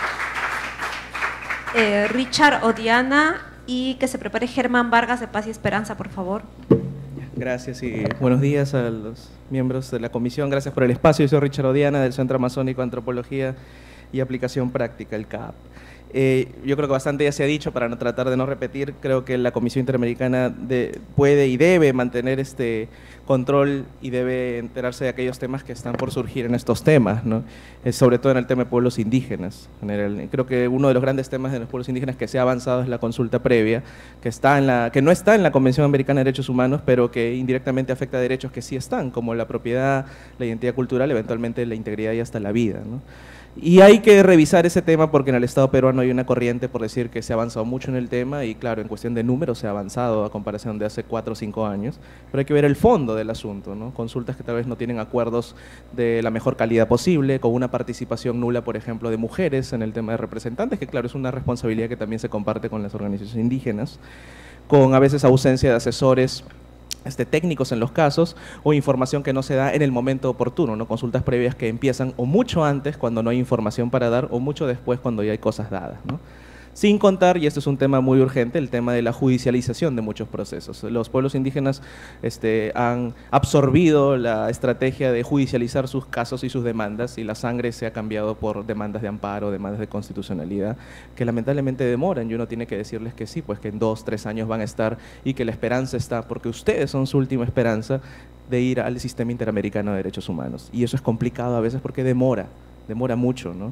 Eh, Richard o Diana, y que se prepare Germán Vargas de Paz y Esperanza, por favor. Gracias y buenos días a los miembros de la comisión. Gracias por el espacio. Yo soy Richard Odiana, del Centro Amazónico de Antropología y Aplicación Práctica, el C A P. Eh, yo creo que bastante ya se ha dicho, para no tratar de no repetir. Creo que la Comisión Interamericana de, puede y debe mantener este control y debe enterarse de aquellos temas que están por surgir en estos temas, ¿no? Eh, sobre todo en el tema de pueblos indígenas. General. Creo que uno de los grandes temas de los pueblos indígenas que se ha avanzado es la consulta previa, que, está en la, que no está en la Convención Americana de Derechos Humanos, pero que indirectamente afecta a derechos que sí están, como la propiedad, la identidad cultural, eventualmente la integridad y hasta la vida, ¿no? Y hay que revisar ese tema porque en el Estado peruano hay una corriente por decir que se ha avanzado mucho en el tema y claro, en cuestión de números se ha avanzado a comparación de hace cuatro o cinco años, pero hay que ver el fondo del asunto, ¿no? Consultas que tal vez no tienen acuerdos de la mejor calidad posible, con una participación nula, por ejemplo, de mujeres en el tema de representantes, que claro, es una responsabilidad que también se comparte con las organizaciones indígenas, con a veces ausencia de asesores Este, técnicos en los casos, o información que no se da en el momento oportuno, ¿no? Consultas previas que empiezan o mucho antes cuando no hay información para dar, o mucho después cuando ya hay cosas dadas, ¿no? Sin contar, y esto es un tema muy urgente, el tema de la judicialización de muchos procesos. Los pueblos indígenas este, han absorbido la estrategia de judicializar sus casos y sus demandas, y la sangre se ha cambiado por demandas de amparo, demandas de constitucionalidad, que lamentablemente demoran, y uno tiene que decirles que sí, pues que en dos, tres años van a estar, y que la esperanza está, porque ustedes son su última esperanza, de ir al sistema interamericano de derechos humanos. Y eso es complicado a veces porque demora, demora mucho, ¿no?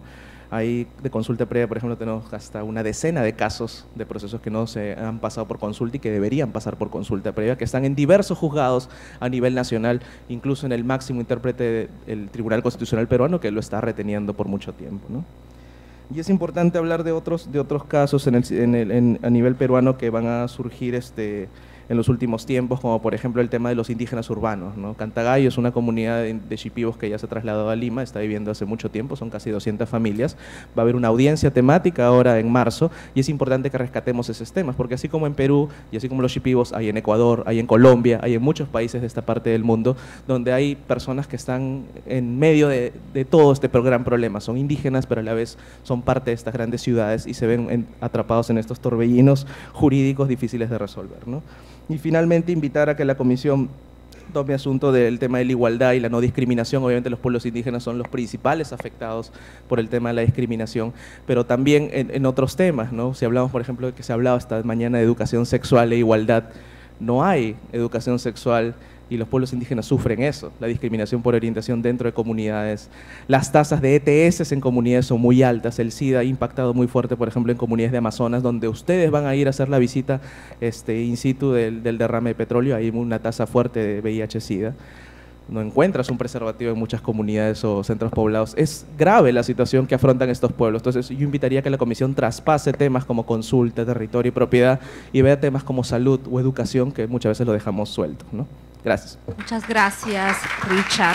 Ahí de consulta previa, por ejemplo, tenemos hasta una decena de casos de procesos que no se han pasado por consulta y que deberían pasar por consulta previa, que están en diversos juzgados a nivel nacional, incluso en el máximo intérprete del Tribunal Constitucional peruano, que lo está reteniendo por mucho tiempo, ¿no? Y es importante hablar de otros, de otros casos en el, en el, en, a nivel peruano que van a surgir este, en los últimos tiempos, como por ejemplo el tema de los indígenas urbanos, ¿no? Cantagallo es una comunidad de, de shipibos que ya se ha trasladado a Lima, está viviendo hace mucho tiempo, son casi doscientas familias. Va a haber una audiencia temática ahora en marzo y es importante que rescatemos esos temas, porque así como en Perú y así como los shipibos, hay en Ecuador, hay en Colombia, hay en muchos países de esta parte del mundo, donde hay personas que están en medio de, de todo este gran problema. Son indígenas, pero a la vez son parte de estas grandes ciudades y se ven en, atrapados en estos torbellinos jurídicos difíciles de resolver, ¿no? Y finalmente invitar a que la Comisión tome asunto del tema de la igualdad y la no discriminación. Obviamente los pueblos indígenas son los principales afectados por el tema de la discriminación, pero también en, en otros temas, ¿no? Si hablamos, por ejemplo, de que se ha hablado esta mañana de educación sexual e igualdad, no hay educación sexual y los pueblos indígenas sufren eso, la discriminación por orientación dentro de comunidades. Las tasas de E T S en comunidades son muy altas, el SIDA ha impactado muy fuerte, por ejemplo, en comunidades de Amazonas, donde ustedes van a ir a hacer la visita este, in situ del, del derrame de petróleo, hay una tasa fuerte de V I H SIDA. No encuentras un preservativo en muchas comunidades o centros poblados. Es grave la situación que afrontan estos pueblos. Entonces yo invitaría a que la Comisión traspase temas como consulta, territorio y propiedad y vea temas como salud o educación, que muchas veces lo dejamos suelto, ¿no? Gracias. Muchas gracias, Richard.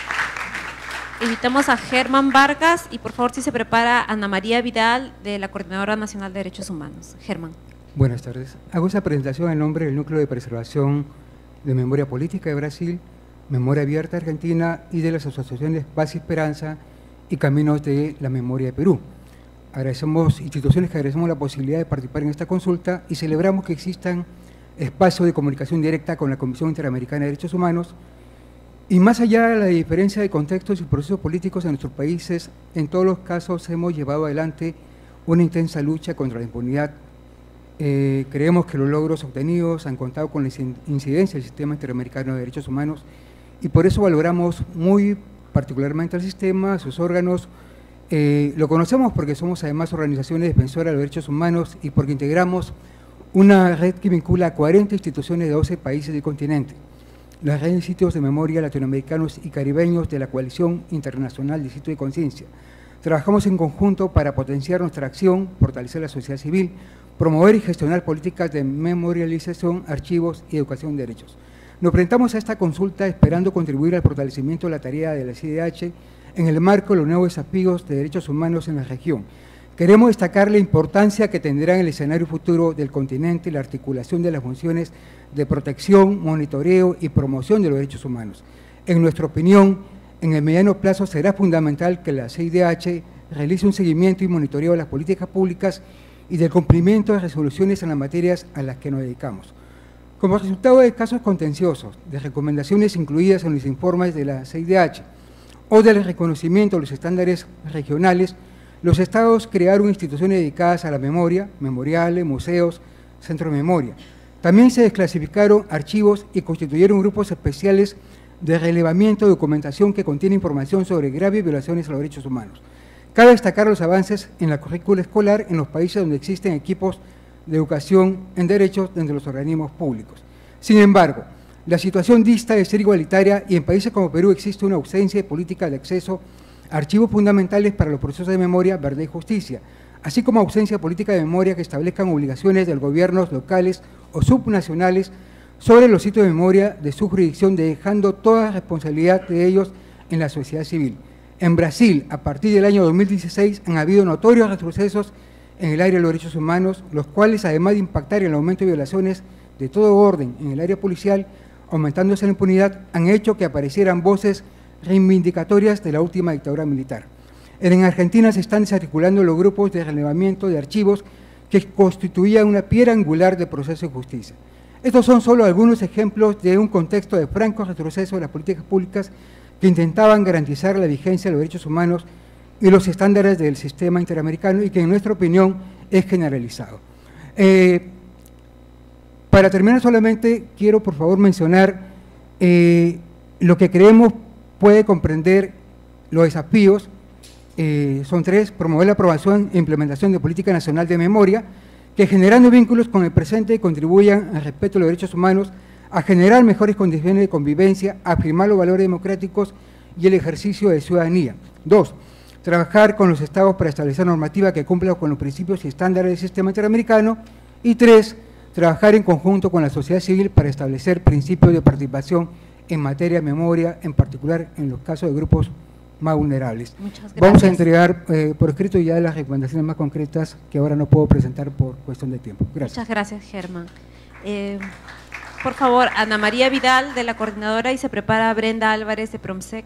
Invitamos a Germán Vargas y por favor si se prepara Ana María Vidal de la Coordinadora Nacional de Derechos Humanos. Germán. Buenas tardes. Hago esta presentación en nombre del Núcleo de Preservación de Memoria Política de Brasil, Memoria Abierta Argentina y de las asociaciones Paz y Esperanza y Caminos de la Memoria de Perú. Agradecemos instituciones que agradecemos la posibilidad de participar en esta consulta y celebramos que existan espacios de comunicación directa con la Comisión Interamericana de Derechos Humanos y más allá de la diferencia de contextos y procesos políticos en nuestros países, en todos los casos hemos llevado adelante una intensa lucha contra la impunidad. Eh, creemos que los logros obtenidos han contado con la incidencia del Sistema Interamericano de Derechos Humanos y por eso valoramos muy particularmente al sistema, sus órganos. Eh, lo conocemos porque somos además organizaciones defensoras de los derechos humanos y porque integramos una red que vincula a cuarenta instituciones de doce países del continente, la red de sitios de memoria latinoamericanos y caribeños de la Coalición Internacional de Sitios de Conciencia. Trabajamos en conjunto para potenciar nuestra acción, fortalecer la sociedad civil, promover y gestionar políticas de memorialización, archivos y educación de derechos. Nos presentamos a esta consulta esperando contribuir al fortalecimiento de la tarea de la C I D H en el marco de los nuevos desafíos de derechos humanos en la región. Queremos destacar la importancia que tendrá en el escenario futuro del continente la articulación de las funciones de protección, monitoreo y promoción de los derechos humanos. En nuestra opinión, en el mediano plazo será fundamental que la C I D H realice un seguimiento y monitoreo de las políticas públicas y del cumplimiento de resoluciones en las materias a las que nos dedicamos. Como resultado de casos contenciosos, de recomendaciones incluidas en los informes de la C I D H o del reconocimiento de los estándares regionales, los estados crearon instituciones dedicadas a la memoria, memoriales, museos, centros de memoria. También se desclasificaron archivos y constituyeron grupos especiales de relevamiento de documentación que contiene información sobre graves violaciones a los derechos humanos. Cabe destacar los avances en la currícula escolar en los países donde existen equipos de educación en derechos dentro de los organismos públicos. Sin embargo, la situación dista de ser igualitaria y en países como Perú existe una ausencia de política de acceso a archivos fundamentales para los procesos de memoria, verdad y justicia, así como ausencia de política de memoria que establezcan obligaciones de los gobiernos locales o subnacionales sobre los sitios de memoria de su jurisdicción, dejando toda responsabilidad de ellos en la sociedad civil. En Brasil, a partir del año dos mil dieciséis, han habido notorios retrocesos en el área de los derechos humanos, los cuales, además de impactar en el aumento de violaciones de todo orden en el área policial, aumentándose la impunidad, han hecho que aparecieran voces reivindicatorias de la última dictadura militar. En Argentina se están desarticulando los grupos de relevamiento de archivos que constituían una piedra angular del proceso de justicia. Estos son solo algunos ejemplos de un contexto de franco retroceso de las políticas públicas que intentaban garantizar la vigencia de los derechos humanos y los estándares del sistema interamericano y que en nuestra opinión es generalizado. Eh, para terminar solamente quiero por favor mencionar eh, lo que creemos puede comprender los desafíos eh, son tres: promover la aprobación e implementación de política nacional de memoria que, generando vínculos con el presente, contribuyan al respeto de los derechos humanos, a generar mejores condiciones de convivencia, a afirmar los valores democráticos y el ejercicio de ciudadanía. Dos, trabajar con los estados para establecer normativa que cumpla con los principios y estándares del sistema interamericano. Y tres, trabajar en conjunto con la sociedad civil para establecer principios de participación en materia de memoria, en particular en los casos de grupos más vulnerables. Muchas gracias. Vamos a entregar eh, por escrito ya las recomendaciones más concretas que ahora no puedo presentar por cuestión de tiempo. Gracias. Muchas gracias, Germán. Eh, por favor, Ana María Vidal, de la coordinadora, y se prepara Brenda Álvarez, de PROMSEC.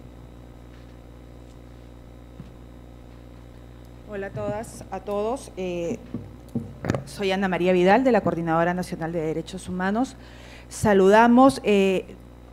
Hola a todas, a todos. Eh, soy Ana María Vidal, de la Coordinadora Nacional de Derechos Humanos. Saludamos eh,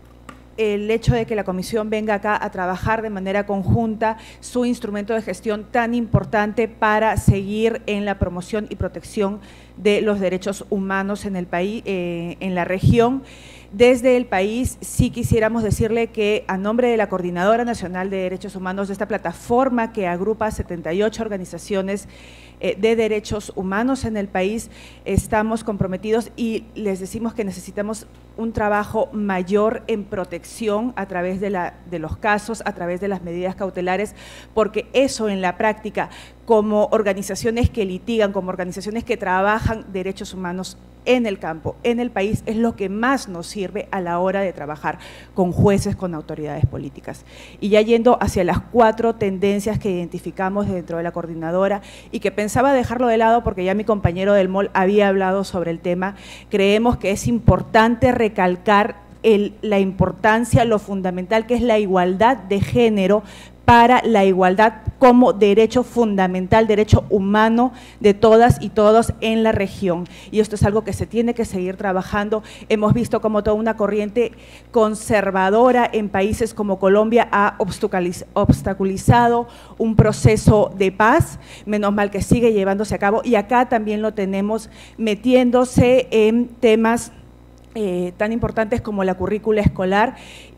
el hecho de que la Comisión venga acá a trabajar de manera conjunta su instrumento de gestión tan importante para seguir en la promoción y protección de los derechos humanos en el país, eh, en la región. Desde el país, sí quisiéramos decirle que a nombre de la Coordinadora Nacional de Derechos Humanos, de esta plataforma que agrupa setenta y ocho organizaciones eh, de derechos humanos en el país, estamos comprometidos y les decimos que necesitamos un trabajo mayor en protección a través de, la, de los casos, a través de las medidas cautelares, porque eso en la práctica, como organizaciones que litigan, como organizaciones que trabajan derechos humanos en el campo, en el país, es lo que más nos sirve a la hora de trabajar con jueces, con autoridades políticas. Y ya yendo hacia las cuatro tendencias que identificamos dentro de la coordinadora y que pensaba dejarlo de lado porque ya mi compañero del M O L había hablado sobre el tema, creemos que es importante recalcar el, la importancia, lo fundamental que es la igualdad de género para la igualdad como derecho fundamental, derecho humano de todas y todos en la región. Y esto es algo que se tiene que seguir trabajando. Hemos visto como toda una corriente conservadora en países como Colombia ha obstaculizado un proceso de paz, menos mal que sigue llevándose a cabo, y acá también lo tenemos metiéndose en temas eh, tan importantes como la currícula escolar.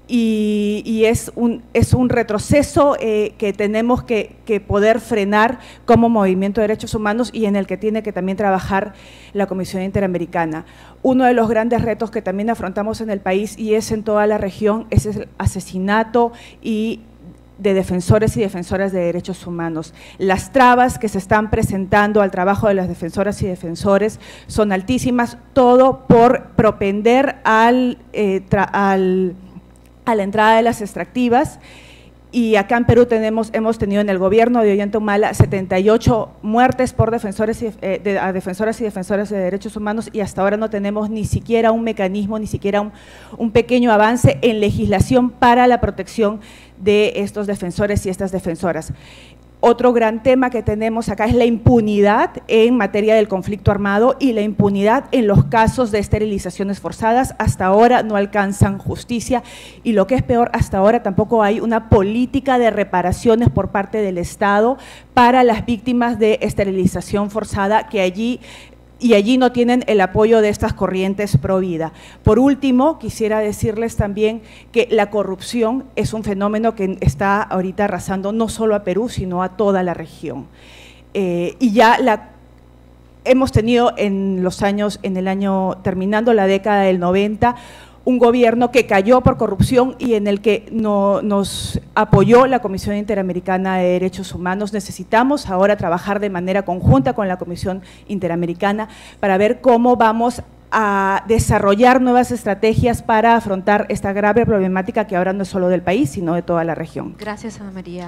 Y, y es, un, es un retroceso eh, que tenemos que, que poder frenar como movimiento de derechos humanos y en el que tiene que también trabajar la Comisión Interamericana. Uno de los grandes retos que también afrontamos en el país y es en toda la región es el asesinato y de defensores y defensoras de derechos humanos. Las trabas que se están presentando al trabajo de las defensoras y defensores son altísimas, todo por propender al… Eh, tra, al a la entrada de las extractivas, y acá en Perú tenemos, hemos tenido en el gobierno de Ollanta Humala setenta y ocho muertes por defensores y, eh, de, a defensoras y defensores de derechos humanos, y hasta ahora no tenemos ni siquiera un mecanismo, ni siquiera un, un pequeño avance en legislación para la protección de estos defensores y estas defensoras. Otro gran tema que tenemos acá es la impunidad en materia del conflicto armado y la impunidad en los casos de esterilizaciones forzadas. Hasta ahora no alcanzan justicia y lo que es peor, hasta ahora tampoco hay una política de reparaciones por parte del Estado para las víctimas de esterilización forzada que allí… y allí no tienen el apoyo de estas corrientes pro vida. Por último, quisiera decirles también que la corrupción es un fenómeno que está ahorita arrasando no solo a Perú, sino a toda la región. Eh, y ya la hemos tenido en los años, en el año, terminando la década del noventa, un gobierno que cayó por corrupción y en el que no, nos apoyó la Comisión Interamericana de Derechos Humanos. Necesitamos ahora trabajar de manera conjunta con la Comisión Interamericana para ver cómo vamos a desarrollar nuevas estrategias para afrontar esta grave problemática que ahora no es solo del país, sino de toda la región. Gracias, Ana María.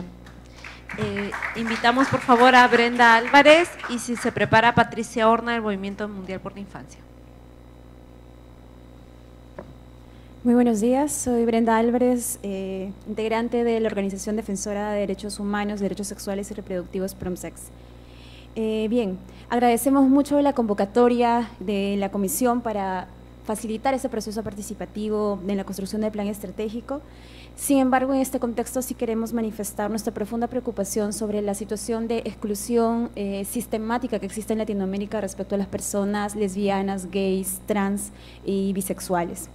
Eh, invitamos por favor a Brenda Álvarez y si se prepara Patricia Horna del Movimiento Mundial por la Infancia. Muy buenos días, soy Brenda Álvarez, eh, integrante de la Organización Defensora de Derechos Humanos, Derechos Sexuales y Reproductivos PROMSEX. Eh, bien, agradecemos mucho la convocatoria de la Comisión para facilitar ese proceso participativo en la construcción del plan estratégico. Sin embargo, en este contexto sí queremos manifestar nuestra profunda preocupación sobre la situación de exclusión eh, sistemática que existe en Latinoamérica respecto a las personas lesbianas, gays, trans y bisexuales.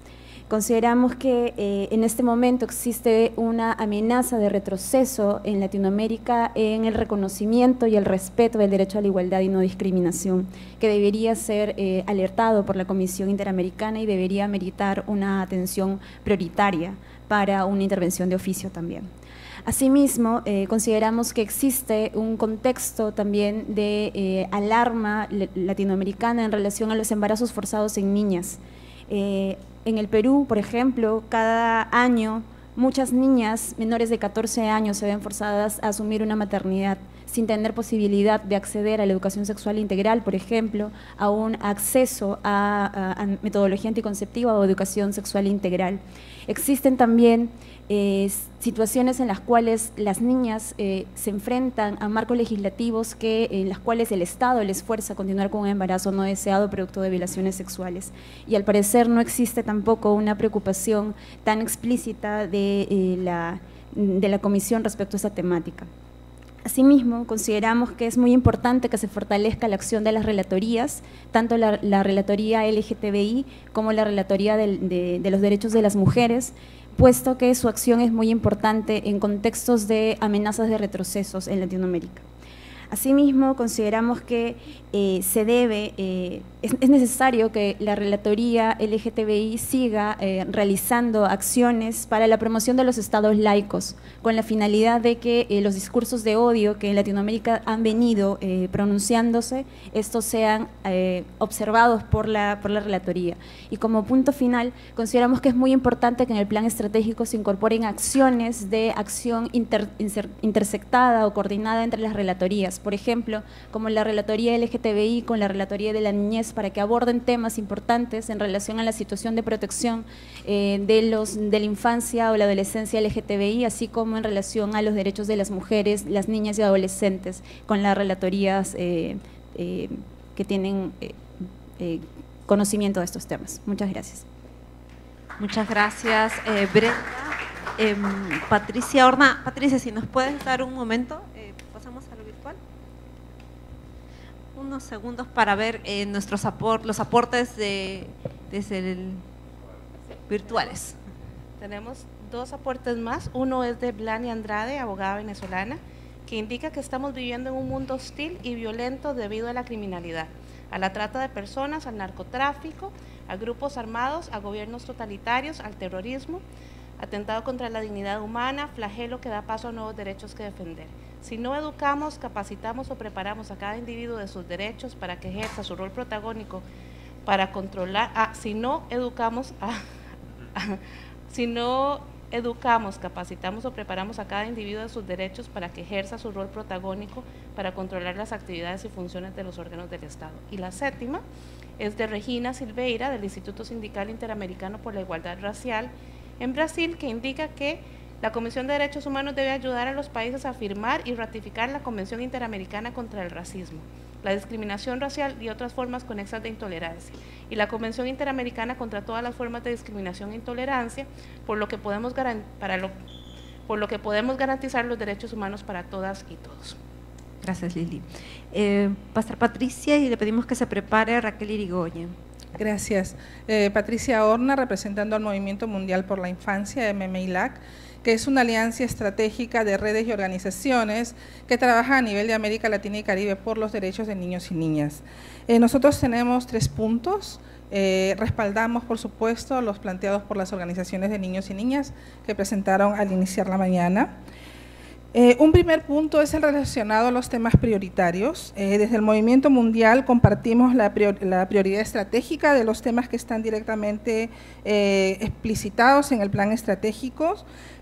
Consideramos que eh, en este momento existe una amenaza de retroceso en Latinoamérica en el reconocimiento y el respeto del derecho a la igualdad y no discriminación, que debería ser eh, alertado por la Comisión Interamericana y debería meritar una atención prioritaria para una intervención de oficio también. Asimismo, eh, consideramos que existe un contexto también de eh, alarma latinoamericana en relación a los embarazos forzados en niñas. Eh, en el Perú, por ejemplo, cada año muchas niñas menores de catorce años se ven forzadas a asumir una maternidad sin tener posibilidad de acceder a la educación sexual integral, por ejemplo, a un acceso a, a, a metodología anticonceptiva o educación sexual integral. Existen también eh, situaciones en las cuales las niñas eh, se enfrentan a marcos legislativos que, en las cuales el Estado les fuerza a continuar con un embarazo no deseado producto de violaciones sexuales. Y al parecer no existe tampoco una preocupación tan explícita de, eh, la, de la Comisión respecto a esta temática. Asimismo, consideramos que es muy importante que se fortalezca la acción de las relatorías, tanto la, la relatoría L G T B I como la relatoría de, de, de los derechos de las mujeres, puesto que su acción es muy importante en contextos de amenazas de retrocesos en Latinoamérica. Asimismo, consideramos que eh, se debe, eh, es, es necesario que la relatoría L G T B I siga eh, realizando acciones para la promoción de los estados laicos, con la finalidad de que eh, los discursos de odio que en Latinoamérica han venido eh, pronunciándose, estos sean eh, observados por la, por la relatoría. Y como punto final, consideramos que es muy importante que en el plan estratégico se incorporen acciones de acción inter, inter, intersectada o coordinada entre las relatorías, por ejemplo, como la relatoría L G T B I con la relatoría de la niñez, para que aborden temas importantes en relación a la situación de protección eh, de, los, de la infancia o la adolescencia L G T B I, así como en relación a los derechos de las mujeres, las niñas y adolescentes, con las relatorías eh, eh, que tienen eh, eh, conocimiento de estos temas. Muchas gracias. Muchas gracias, eh, Brenda. Eh, Patricia Horna. Patricia, si nos puedes dar un momento, eh, pasamos a lo virtual. Unos segundos para ver eh, nuestros aport los aportes de, desde el virtuales. Tenemos dos aportes más. Uno es de Blani Andrade, abogada venezolana, que indica que estamos viviendo en un mundo hostil y violento debido a la criminalidad, a la trata de personas, al narcotráfico, a grupos armados, a gobiernos totalitarios, al terrorismo, atentado contra la dignidad humana, flagelo que da paso a nuevos derechos que defender. Si no educamos, capacitamos o preparamos a cada individuo de sus derechos para que ejerza su rol protagónico para controlar, ah, si no educamos, ah, ah, si no educamos, capacitamos o preparamos a cada individuo de sus derechos para que ejerza su rol protagónico para controlar las actividades y funciones de los órganos del Estado. Y la séptima es de Regina Silveira, del Instituto Sindical Interamericano por la Igualdad Racial en Brasil, que indica que la Comisión de Derechos Humanos debe ayudar a los países a firmar y ratificar la Convención Interamericana contra el Racismo, la discriminación racial y otras formas conexas de intolerancia, y la Convención Interamericana contra todas las formas de discriminación e intolerancia, por lo que podemos, para lo, por lo que podemos garantizar los derechos humanos para todas y todos. Gracias, Lili. Eh, va a estar Patricia y le pedimos que se prepare Raquel Irigoyen. Gracias. Eh, Patricia Horna, representando al Movimiento Mundial por la Infancia, M M I L A C, que es una alianza estratégica de redes y organizaciones que trabaja a nivel de América Latina y Caribe por los derechos de niños y niñas. Eh, nosotros tenemos tres puntos. Eh, respaldamos, por supuesto, los planteados por las organizaciones de niños y niñas que presentaron al iniciar la mañana. Eh, un primer punto es el relacionado a los temas prioritarios. Eh, desde el Movimiento Mundial compartimos la, prior, la prioridad estratégica de los temas que están directamente eh, explicitados en el plan estratégico,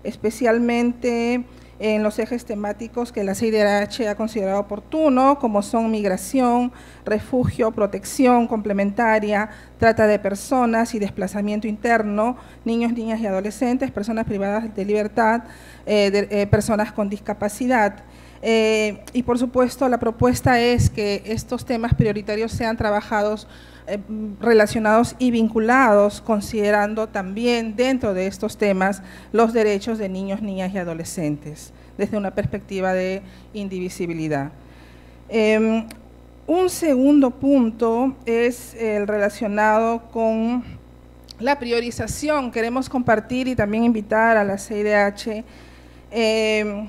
especialmente en los ejes temáticos que la C I D H ha considerado oportuno, como son migración, refugio, protección complementaria, trata de personas y desplazamiento interno, niños, niñas y adolescentes, personas privadas de libertad, eh, de, eh, personas con discapacidad. Eh, y por supuesto la propuesta es que estos temas prioritarios sean trabajados eh, relacionados y vinculados, considerando también dentro de estos temas los derechos de niños, niñas y adolescentes, desde una perspectiva de indivisibilidad. Eh, un segundo punto es el relacionado con la priorización, queremos compartir y también invitar a la C I D H. Eh,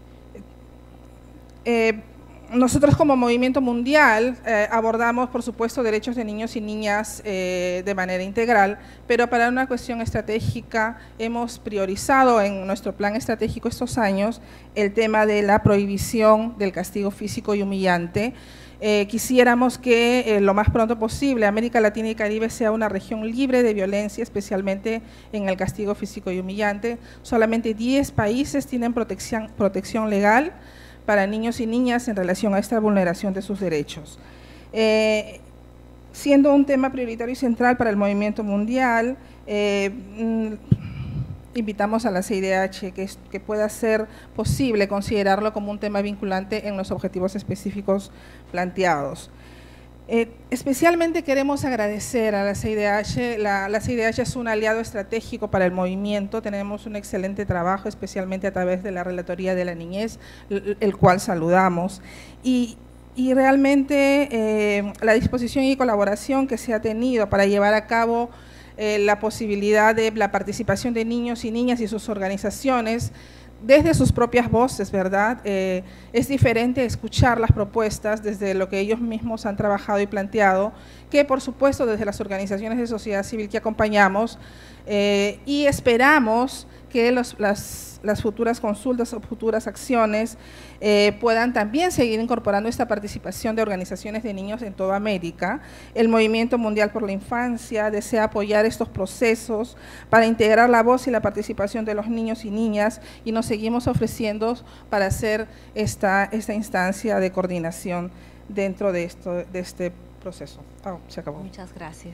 eh, nosotros como movimiento mundial eh, abordamos, por supuesto, derechos de niños y niñas eh, de manera integral, pero para una cuestión estratégica hemos priorizado en nuestro plan estratégico estos años el tema de la prohibición del castigo físico y humillante. Eh, quisiéramos que eh, lo más pronto posible América Latina y Caribe sea una región libre de violencia, especialmente en el castigo físico y humillante. Solamente diez países tienen protección, protección legal para niños y niñas en relación a esta vulneración de sus derechos. Eh, siendo un tema prioritario y central para el movimiento mundial, eh, invitamos a la C I D H que, que pueda ser posible considerarlo como un tema vinculante en los objetivos específicos planteados. Eh, especialmente queremos agradecer a la C I D H, la, la C I D H es un aliado estratégico para el movimiento, tenemos un excelente trabajo, especialmente a través de la Relatoría de la Niñez, el, el cual saludamos, y, y realmente eh, la disposición y colaboración que se ha tenido para llevar a cabo eh, la posibilidad de la participación de niños y niñas y sus organizaciones, desde sus propias voces, ¿verdad? Eh, es diferente escuchar las propuestas desde lo que ellos mismos han trabajado y planteado, que por supuesto desde las organizaciones de sociedad civil que acompañamos, eh, y esperamos que los, las, las futuras consultas o futuras acciones eh, puedan también seguir incorporando esta participación de organizaciones de niños en toda América. El Movimiento Mundial por la Infancia desea apoyar estos procesos para integrar la voz y la participación de los niños y niñas, y nos seguimos ofreciendo para hacer esta, esta instancia de coordinación dentro de, esto, de este proceso. Oh, se acabó. Muchas gracias.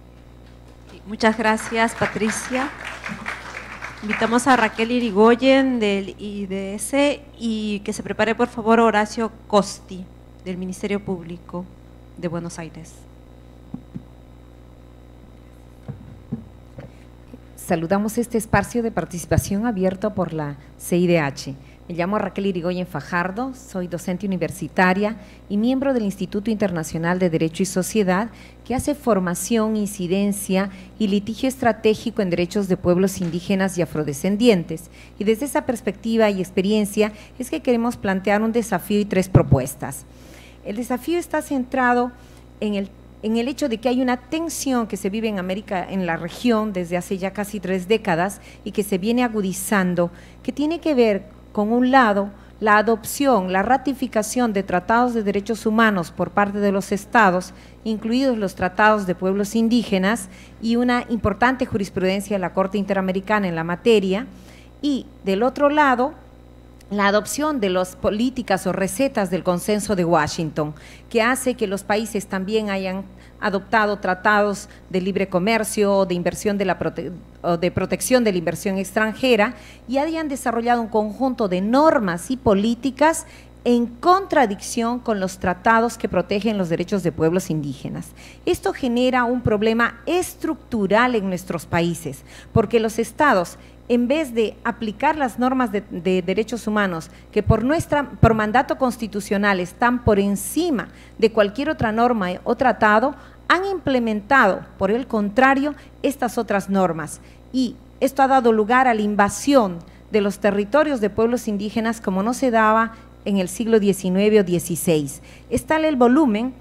Muchas gracias, Patricia. Invitamos a Raquel Irigoyen del I D S y que se prepare por favor Horacio Costi del Ministerio Público de Buenos Aires. Saludamos este espacio de participación abierto por la C I D H. Me llamo Raquel Irigoyen Fajardo, soy docente universitaria y miembro del Instituto Internacional de Derecho y Sociedad, que hace formación, incidencia y litigio estratégico en derechos de pueblos indígenas y afrodescendientes. Y desde esa perspectiva y experiencia es que queremos plantear un desafío y tres propuestas. El desafío está centrado en el en el hecho de que hay una tensión que se vive en América, en la región, desde hace ya casi tres décadas y que se viene agudizando, que tiene que ver, con un lado, la adopción, la ratificación de tratados de derechos humanos por parte de los estados, incluidos los tratados de pueblos indígenas, y una importante jurisprudencia de la Corte Interamericana en la materia, y del otro lado, la adopción de las políticas o recetas del Consenso de Washington, que hace que los países también hayan adoptado tratados de libre comercio o de inversión de la prote o de protección de la inversión extranjera, y hayan desarrollado un conjunto de normas y políticas en contradicción con los tratados que protegen los derechos de pueblos indígenas. Esto genera un problema estructural en nuestros países, porque los estados, en vez de aplicar las normas de, de derechos humanos que por, nuestra, por mandato constitucional están por encima de cualquier otra norma o tratado, han implementado, por el contrario, estas otras normas. Y esto ha dado lugar a la invasión de los territorios de pueblos indígenas como no se daba en el siglo diecinueve o dieciséis. Es tal el volumen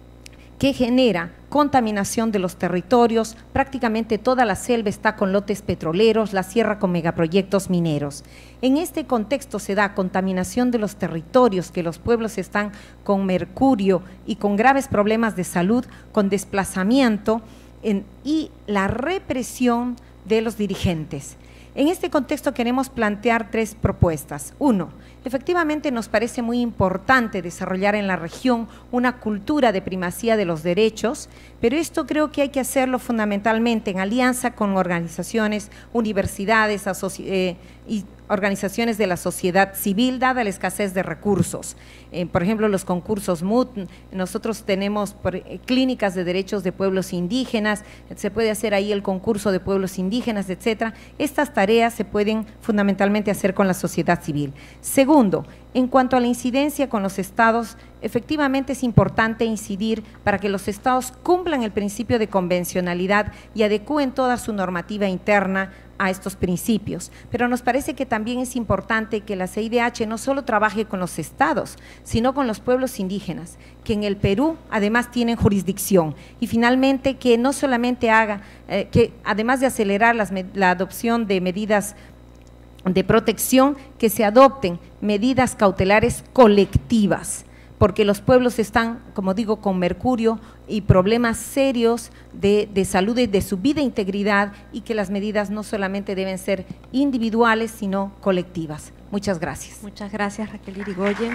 que genera contaminación de los territorios, prácticamente toda la selva está con lotes petroleros, la sierra con megaproyectos mineros. En este contexto se da contaminación de los territorios, que los pueblos están con mercurio y con graves problemas de salud, con desplazamiento en, y la represión de los dirigentes. En este contexto queremos plantear tres propuestas. Uno, efectivamente nos parece muy importante desarrollar en la región una cultura de primacía de los derechos, pero esto creo que hay que hacerlo fundamentalmente en alianza con organizaciones, universidades eh, y organizaciones de la sociedad civil, dada la escasez de recursos. Eh, por ejemplo, los concursos M U T, nosotros tenemos por, eh, clínicas de derechos de pueblos indígenas, se puede hacer ahí el concurso de pueblos indígenas, etcétera. Estas tareas se pueden fundamentalmente hacer con la sociedad civil. Segundo, en cuanto a la incidencia con los estados efectivamente es importante incidir para que los estados cumplan el principio de convencionalidad y adecúen toda su normativa interna a estos principios, pero nos parece que también es importante que la C I D H no solo trabaje con los estados, sino con los pueblos indígenas, que en el Perú además tienen jurisdicción, y finalmente que no solamente haga, eh, que además de acelerar las, la adopción de medidas de protección, que se adopten medidas cautelares colectivas, porque los pueblos están, como digo, con mercurio y problemas serios de, de salud y de su vida e integridad, y que las medidas no solamente deben ser individuales, sino colectivas. Muchas gracias. Muchas gracias, Raquel Irigoyen. Eh,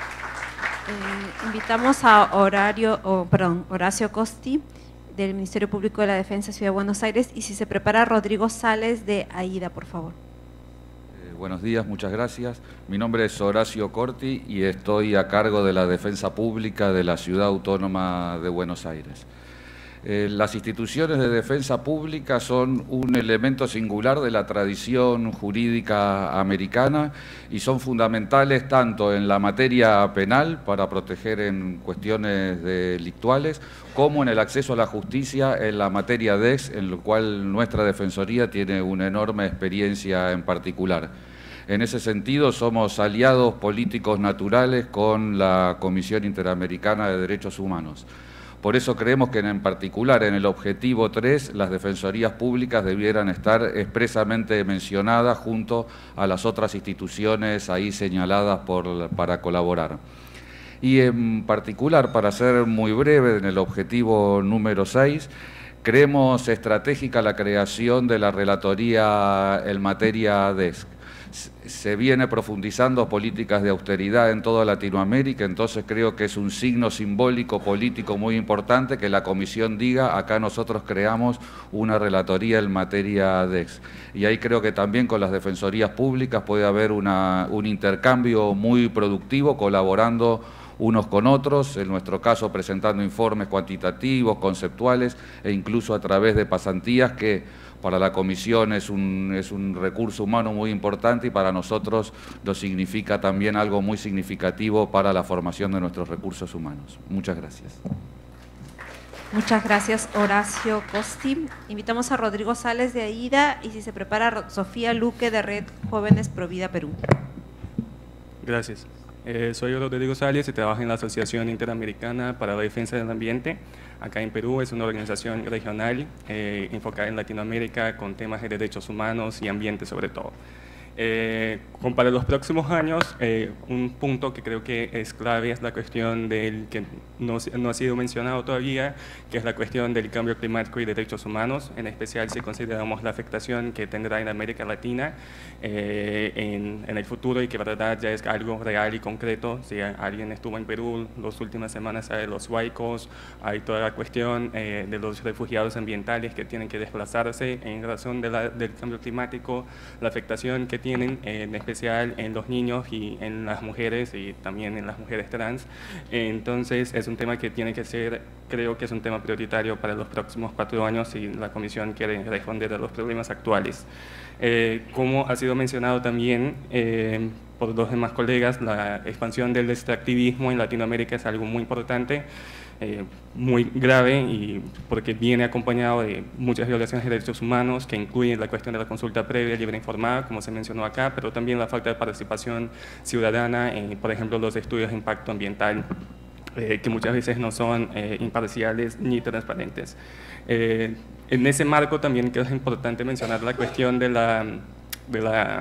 invitamos a Horario, oh, perdón, Horacio Costi, del Ministerio Público de la Defensa, Ciudad de Buenos Aires, y si se prepara Rodrigo Sales, de AIDA, por favor. Buenos días, muchas gracias. Mi nombre es Horacio Corti y estoy a cargo de la Defensa Pública de la Ciudad Autónoma de Buenos Aires. Eh, las instituciones de defensa pública son un elemento singular de la tradición jurídica americana y son fundamentales tanto en la materia penal para proteger en cuestiones delictuales como en el acceso a la justicia en la materia D E X, en lo cual nuestra Defensoría tiene una enorme experiencia en particular. En ese sentido, somos aliados políticos naturales con la Comisión Interamericana de Derechos Humanos. Por eso creemos que en particular en el objetivo tres, las defensorías públicas debieran estar expresamente mencionadas junto a las otras instituciones ahí señaladas por, para colaborar. Y en particular, para ser muy breve, en el objetivo número seis, creemos estratégica la creación de la relatoría en materia D E S C. Se viene profundizando políticas de austeridad en toda Latinoamérica, entonces creo que es un signo simbólico político muy importante que la Comisión diga, acá nosotros creamos una relatoría en materia D E X. Y ahí creo que también con las defensorías públicas puede haber una, un intercambio muy productivo, colaborando unos con otros, en nuestro caso presentando informes cuantitativos, conceptuales e incluso a través de pasantías que para la Comisión es un, es un recurso humano muy importante y para nosotros lo significa también algo muy significativo para la formación de nuestros recursos humanos. Muchas gracias. Muchas gracias, Horacio Costi. Invitamos a Rodrigo Sales, de AIDA, y si se prepara Sofía Luque, de Red Jóvenes Provida Perú. Gracias. Eh, soy Rodrigo Sales y trabajo en la Asociación Interamericana para la Defensa del Ambiente. Acá en Perú es una organización regional eh, enfocada en Latinoamérica con temas de derechos humanos y ambiente sobre todo. Eh, para los próximos años, eh, un punto que creo que es clave es la cuestión del que no, no ha sido mencionado todavía, que es la cuestión del cambio climático y derechos humanos, en especial si consideramos la afectación que tendrá en América Latina eh, en, en el futuro, y que verdad ya es algo real y concreto. Si alguien estuvo en Perú las últimas semanas, hay los huaicos, hay toda la cuestión eh, de los refugiados ambientales que tienen que desplazarse en razón de la, del cambio climático, la afectación que tienen, en especial en los niños y en las mujeres y también en las mujeres trans. Entonces es un tema que tiene que ser, creo que es un tema prioritario para los próximos cuatro años si la Comisión quiere responder a los problemas actuales. Eh, como ha sido mencionado también eh, por los demás colegas, la expansión del extractivismo en Latinoamérica es algo muy importante. Eh, muy grave, y porque viene acompañado de muchas violaciones de derechos humanos que incluyen la cuestión de la consulta previa libre e informada, como se mencionó acá, pero también la falta de participación ciudadana en, por ejemplo, los estudios de impacto ambiental, eh, que muchas veces no son eh, imparciales ni transparentes. Eh, en ese marco también creo que es importante mencionar la cuestión de la, de la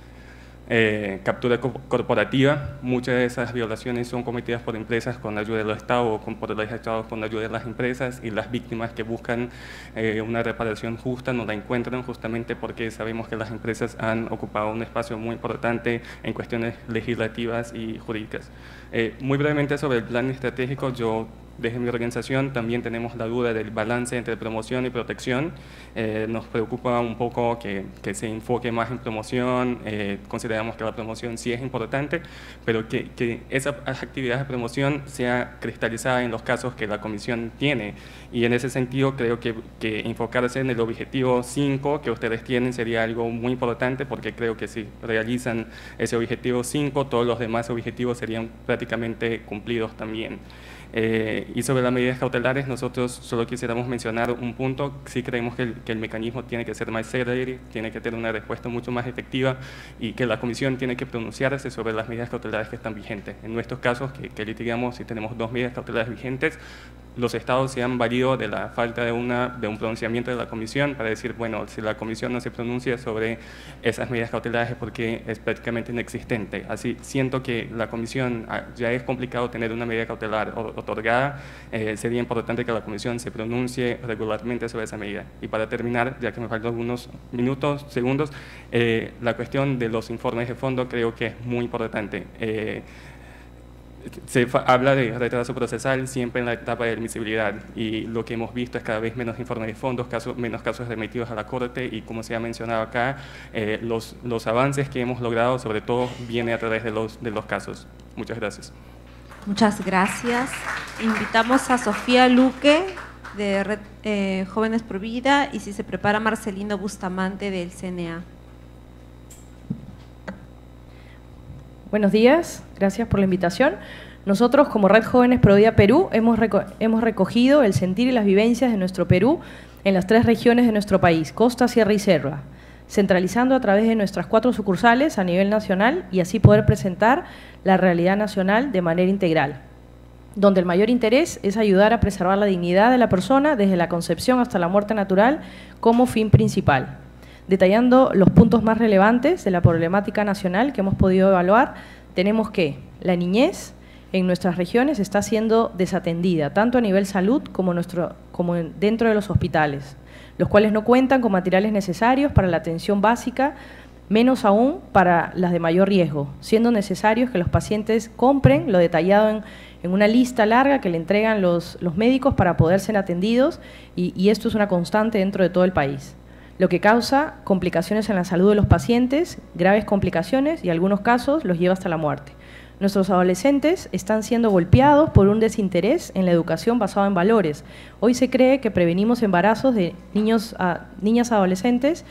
Eh, captura corporativa. Muchas de esas violaciones son cometidas por empresas con la ayuda del Estado o con, por los Estados con la ayuda de las empresas, y las víctimas que buscan eh, una reparación justa no la encuentran, justamente porque sabemos que las empresas han ocupado un espacio muy importante en cuestiones legislativas y jurídicas. Eh, muy brevemente sobre el plan estratégico, yo desde mi organización también tenemos la duda del balance entre promoción y protección. Eh, nos preocupa un poco que, que se enfoque más en promoción, eh, consideramos que la promoción sí es importante, pero que, que esa actividad de promoción sea cristalizada en los casos que la Comisión tiene. Y en ese sentido creo que, que enfocarse en el objetivo cinco que ustedes tienen sería algo muy importante, porque creo que si realizan ese objetivo cinco, todos los demás objetivos serían prácticamente cumplidos también. Eh, y sobre las medidas cautelares, nosotros solo quisiéramos mencionar un punto. Sí creemos que el, que el mecanismo tiene que ser más célere, tiene que tener una respuesta mucho más efectiva y que la Comisión tiene que pronunciarse sobre las medidas cautelares que están vigentes. En nuestros casos, que, que litigamos, si tenemos dos medidas cautelares vigentes, los estados se han valido de la falta de, una, de un pronunciamiento de la Comisión para decir, bueno, si la Comisión no se pronuncia sobre esas medidas cautelares es porque es prácticamente inexistente. Así, siento que la Comisión, ya es complicado tener una medida cautelar otorgada, eh, sería importante que la Comisión se pronuncie regularmente sobre esa medida. Y para terminar, ya que me faltan algunos minutos, segundos, eh, la cuestión de los informes de fondo creo que es muy importante. Eh, Se habla de retraso procesal siempre en la etapa de admisibilidad y lo que hemos visto es cada vez menos informes de fondos, casos, menos casos remitidos a la Corte y, como se ha mencionado acá, eh, los, los avances que hemos logrado sobre todo vienen a través de los, de los casos. Muchas gracias. Muchas gracias. Invitamos a Sofía Luque de Red eh, Jóvenes Pro Vida y si se prepara Marcelino Bustamante del C N A. Buenos días, gracias por la invitación. Nosotros, como Red Jóvenes Pro Vida Perú, hemos, reco hemos recogido el sentir y las vivencias de nuestro Perú en las tres regiones de nuestro país, costa, sierra y selva, centralizando a través de nuestras cuatro sucursales a nivel nacional y así poder presentar la realidad nacional de manera integral, donde el mayor interés es ayudar a preservar la dignidad de la persona desde la concepción hasta la muerte natural como fin principal. Detallando los puntos más relevantes de la problemática nacional que hemos podido evaluar, tenemos que la niñez en nuestras regiones está siendo desatendida, tanto a nivel salud como, nuestro, como dentro de los hospitales, los cuales no cuentan con materiales necesarios para la atención básica, menos aún para las de mayor riesgo, siendo necesarios que los pacientes compren lo detallado en, en una lista larga que le entregan los, los médicos para poder ser atendidos y, y esto es una constante dentro de todo el país, lo que causa complicaciones en la salud de los pacientes, graves complicaciones y en algunos casos los lleva hasta la muerte. Nuestros adolescentes están siendo golpeados por un desinterés en la educación basado en valores. Hoy se cree que prevenimos embarazos de niños a, niñas adolescentes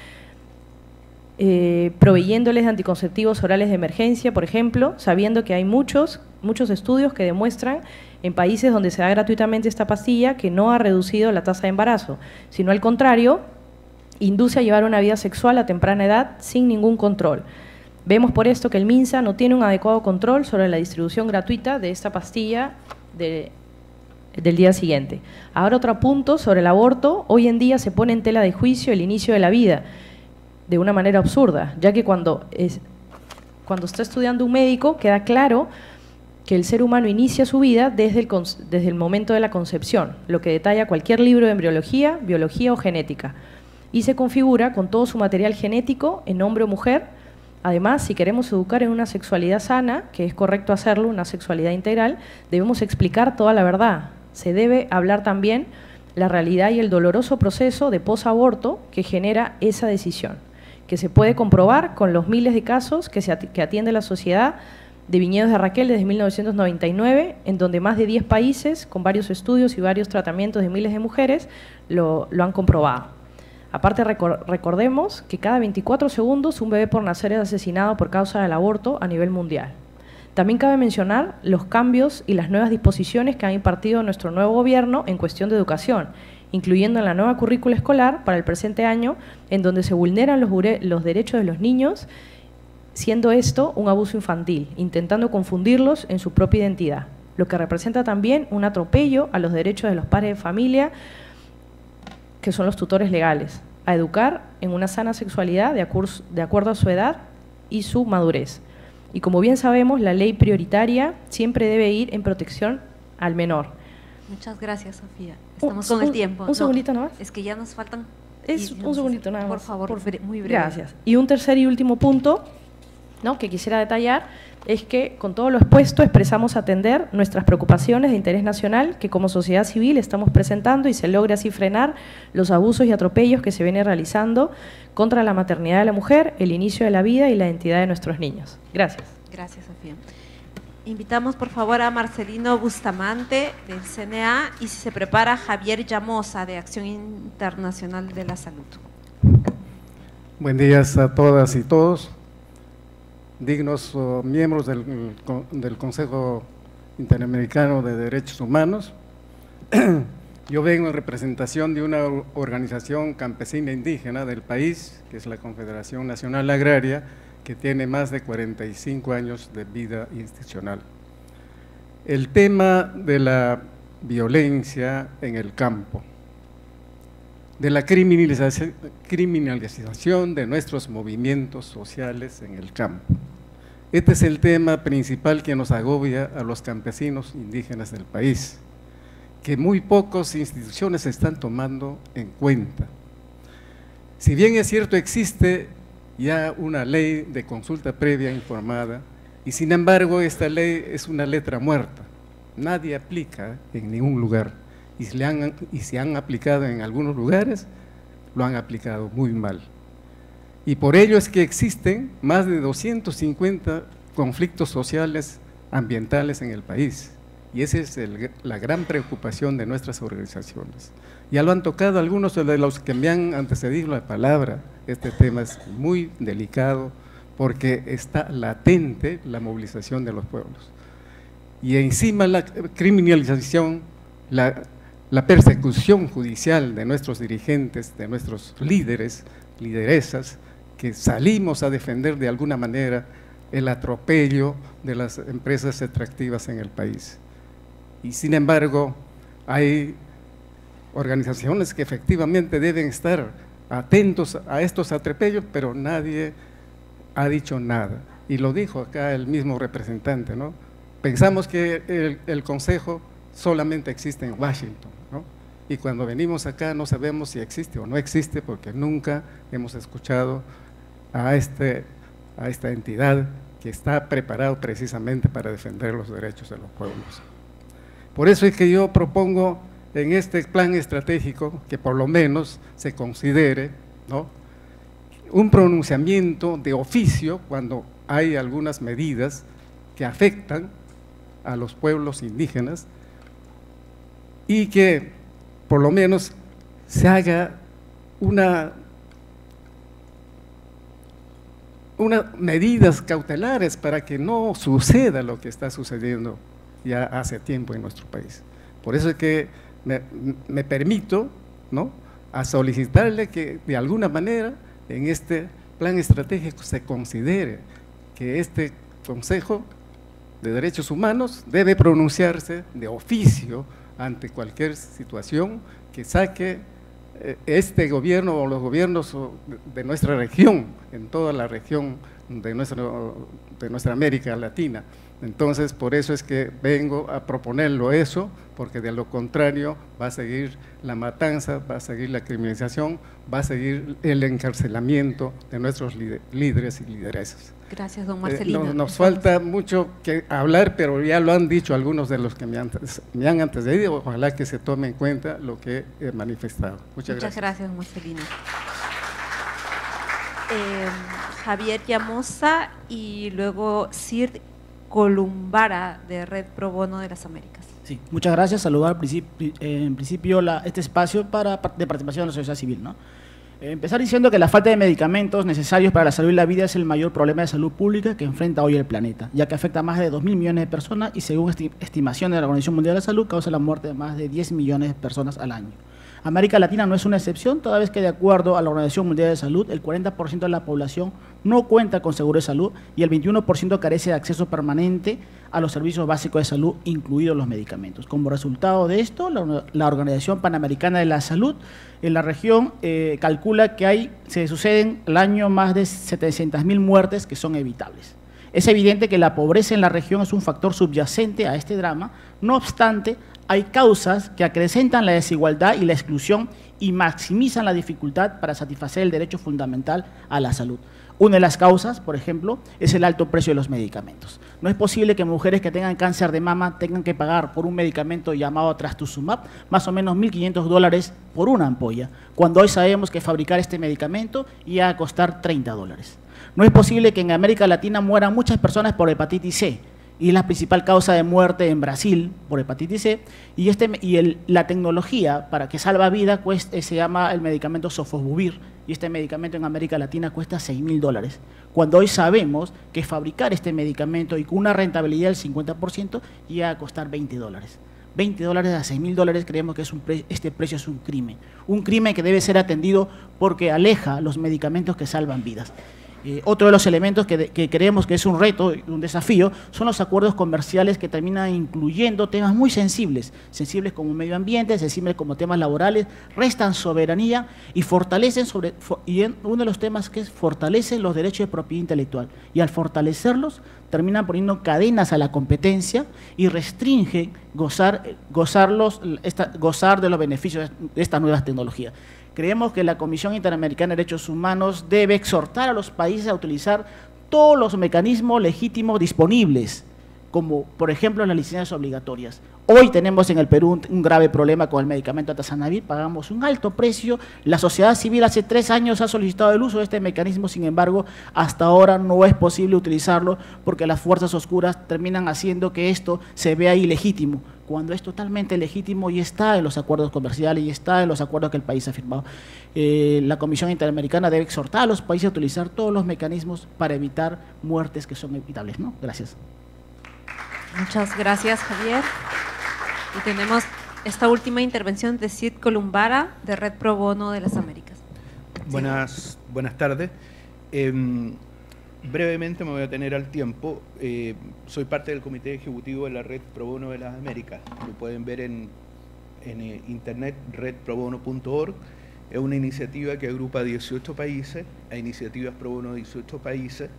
eh, proveyéndoles de anticonceptivos orales de emergencia, por ejemplo, sabiendo que hay muchos, muchos estudios que demuestran en países donde se da gratuitamente esta pastilla que no ha reducido la tasa de embarazo, sino al contrario, induce a llevar una vida sexual a temprana edad sin ningún control. Vemos por esto que el MINSA no tiene un adecuado control sobre la distribución gratuita de esta pastilla de, del día siguiente. Ahora otro punto sobre el aborto. Hoy en día se pone en tela de juicio el inicio de la vida de una manera absurda, ya que cuando, es, cuando está estudiando un médico queda claro que el ser humano inicia su vida desde el, desde el momento de la concepción, lo que detalla cualquier libro de embriología, biología o genética, y se configura con todo su material genético en hombre o mujer. Además, si queremos educar en una sexualidad sana, que es correcto hacerlo, una sexualidad integral, debemos explicar toda la verdad. Se debe hablar también la realidad y el doloroso proceso de posaborto que genera esa decisión, que se puede comprobar con los miles de casos que, se ati que atiende la Sociedad de Viñedos de Raquel desde mil novecientos noventa y nueve, en donde más de diez países, con varios estudios y varios tratamientos de miles de mujeres, lo, lo han comprobado. Aparte, recordemos que cada veinticuatro segundos un bebé por nacer es asesinado por causa del aborto a nivel mundial. También cabe mencionar los cambios y las nuevas disposiciones que ha impartido nuestro nuevo gobierno en cuestión de educación, incluyendo en la nueva currícula escolar para el presente año, en donde se vulneran los, los derechos de los niños, siendo esto un abuso infantil, intentando confundirlos en su propia identidad, lo que representa también un atropello a los derechos de los padres de familia, que son los tutores legales, a educar en una sana sexualidad de, de acuerdo a su edad y su madurez. Y como bien sabemos, la ley prioritaria siempre debe ir en protección al menor. Muchas gracias, Sofía. Estamos un, con el tiempo. Un no, segundito nomás. Es que ya nos faltan... Es un segundito nada más. Por favor, por, muy breve. Gracias. Y un tercer y último punto ¿no?, que quisiera detallar, es que con todo lo expuesto expresamos atender nuestras preocupaciones de interés nacional que como sociedad civil estamos presentando y se logre así frenar los abusos y atropellos que se vienen realizando contra la maternidad de la mujer, el inicio de la vida y la identidad de nuestros niños. Gracias. Gracias, Sofía. Invitamos por favor a Marcelino Bustamante del C N A y si se prepara Javier Llamosa de Acción Internacional de la Salud. Buen día a todas y todos, dignos uh, miembros del, del Consejo Interamericano de Derechos Humanos. Yo vengo en representación de una organización campesina indígena del país, que es la Confederación Nacional Agraria, que tiene más de cuarenta y cinco años de vida institucional. El tema de la violencia en el campo, de la criminalización, criminalización de nuestros movimientos sociales en el campo. Este es el tema principal que nos agobia a los campesinos indígenas del país, que muy pocas instituciones están tomando en cuenta. Si bien es cierto, existe ya una ley de consulta previa informada, y sin embargo esta ley es una letra muerta, nadie aplica en ningún lugar, y si, le han, y si han aplicado en algunos lugares, lo han aplicado muy mal. Y por ello es que existen más de doscientos cincuenta conflictos sociales ambientales en el país, y esa es el, la gran preocupación de nuestras organizaciones. Ya lo han tocado algunos de los que me han antecedido la palabra. Este tema es muy delicado porque está latente la movilización de los pueblos. Y encima la criminalización, la, la persecución judicial de nuestros dirigentes, de nuestros líderes, lideresas, que salimos a defender de alguna manera el atropello de las empresas extractivas en el país. Y sin embargo, hay organizaciones que efectivamente deben estar atentos a estos atropellos, pero nadie ha dicho nada. Y lo dijo acá el mismo representante, ¿no? Pensamos que el, el Consejo solamente existe en Washington, ¿no? Y cuando venimos acá no sabemos si existe o no existe, porque nunca hemos escuchado a, este, a esta entidad que está preparado precisamente para defender los derechos de los pueblos. Por eso es que yo propongo en este plan estratégico que por lo menos se considere, ¿no?, un pronunciamiento de oficio cuando hay algunas medidas que afectan a los pueblos indígenas y que por lo menos se haga una, unas medidas cautelares para que no suceda lo que está sucediendo ya hace tiempo en nuestro país. Por eso es que me, me permito, ¿no?, a solicitarle que de alguna manera en este plan estratégico se considere que este Consejo de Derechos Humanos debe pronunciarse de oficio ante cualquier situación que saque este gobierno o los gobiernos de nuestra región, en toda la región de, nuestro, de nuestra América Latina. Entonces, por eso es que vengo a proponerlo eso, porque de lo contrario va a seguir la matanza, va a seguir la criminalización, va a seguir el encarcelamiento de nuestros líderes y lideresas. Gracias, don Marcelino. Eh, no, nos falta mucho que hablar, pero ya lo han dicho algunos de los que me han, me han antecedido. Ojalá que se tome en cuenta lo que he manifestado. Muchas, Muchas gracias. gracias, don Marcelino. Eh, Javier Llamosa y luego Sir Columbara de Red Pro Bono de las Américas. Sí, muchas gracias. Saludar en principio la, este espacio para, de participación de la sociedad civil, ¿no? Eh, empezar diciendo que la falta de medicamentos necesarios para la salud y la vida es el mayor problema de salud pública que enfrenta hoy el planeta, ya que afecta a más de dos mil millones de personas y según esti estimaciones de la Organización Mundial de la Salud causa la muerte de más de diez millones de personas al año. América Latina no es una excepción, toda vez que de acuerdo a la Organización Mundial de Salud, el cuarenta por ciento de la población no cuenta con seguro de salud y el veintiuno por ciento carece de acceso permanente a los servicios básicos de salud, incluidos los medicamentos. Como resultado de esto, la, la Organización Panamericana de la Salud en la región eh, calcula que hay, se suceden al año más de setecientas mil muertes que son evitables. Es evidente que la pobreza en la región es un factor subyacente a este drama, no obstante, hay causas que acrecentan la desigualdad y la exclusión y maximizan la dificultad para satisfacer el derecho fundamental a la salud. Una de las causas, por ejemplo, es el alto precio de los medicamentos. No es posible que mujeres que tengan cáncer de mama tengan que pagar por un medicamento llamado trastuzumab más o menos mil quinientos dólares por una ampolla, cuando hoy sabemos que fabricar este medicamento iba a costar treinta dólares. No es posible que en América Latina mueran muchas personas por hepatitis C, y es la principal causa de muerte en Brasil por hepatitis C, y, este, y el, la tecnología para que salva vida cuesta, se llama el medicamento sofosbuvir, y este medicamento en América Latina cuesta seis mil dólares, cuando hoy sabemos que fabricar este medicamento y con una rentabilidad del cincuenta por ciento llega a costar veinte dólares. veinte dólares a seis mil dólares, creemos que es un pre, este precio es un crimen, un crimen que debe ser atendido porque aleja los medicamentos que salvan vidas. Eh, otro de los elementos que, de, que creemos que es un reto, un desafío, son los acuerdos comerciales que terminan incluyendo temas muy sensibles, sensibles como medio ambiente, sensibles como temas laborales, restan soberanía y fortalecen, sobre, for, y en uno de los temas que es fortalecen los derechos de propiedad intelectual, y al fortalecerlos terminan poniendo cadenas a la competencia y restringen gozar, gozarlos, esta, gozar de los beneficios de estas nuevas tecnologías. Creemos que la Comisión Interamericana de Derechos Humanos debe exhortar a los países a utilizar todos los mecanismos legítimos disponibles, como por ejemplo las licencias obligatorias. Hoy tenemos en el Perú un, un grave problema con el medicamento atazanavir, pagamos un alto precio, la sociedad civil hace tres años ha solicitado el uso de este mecanismo, sin embargo, hasta ahora no es posible utilizarlo porque las fuerzas oscuras terminan haciendo que esto se vea ilegítimo, cuando es totalmente legítimo y está en los acuerdos comerciales y está en los acuerdos que el país ha firmado. Eh, la Comisión Interamericana debe exhortar a los países a utilizar todos los mecanismos para evitar muertes que son evitables, ¿no? Gracias. Muchas gracias, Javier. Y tenemos esta última intervención de Sid Columbara, de Red Pro Bono de las Américas. Buenas, buenas tardes. Eh, brevemente me voy a tener al tiempo. Eh, soy parte del Comité Ejecutivo de la Red Pro Bono de las Américas. Lo pueden ver en, en eh, internet, red pro bono punto org. Es una iniciativa que agrupa dieciocho países, a iniciativas pro bono de dieciocho países,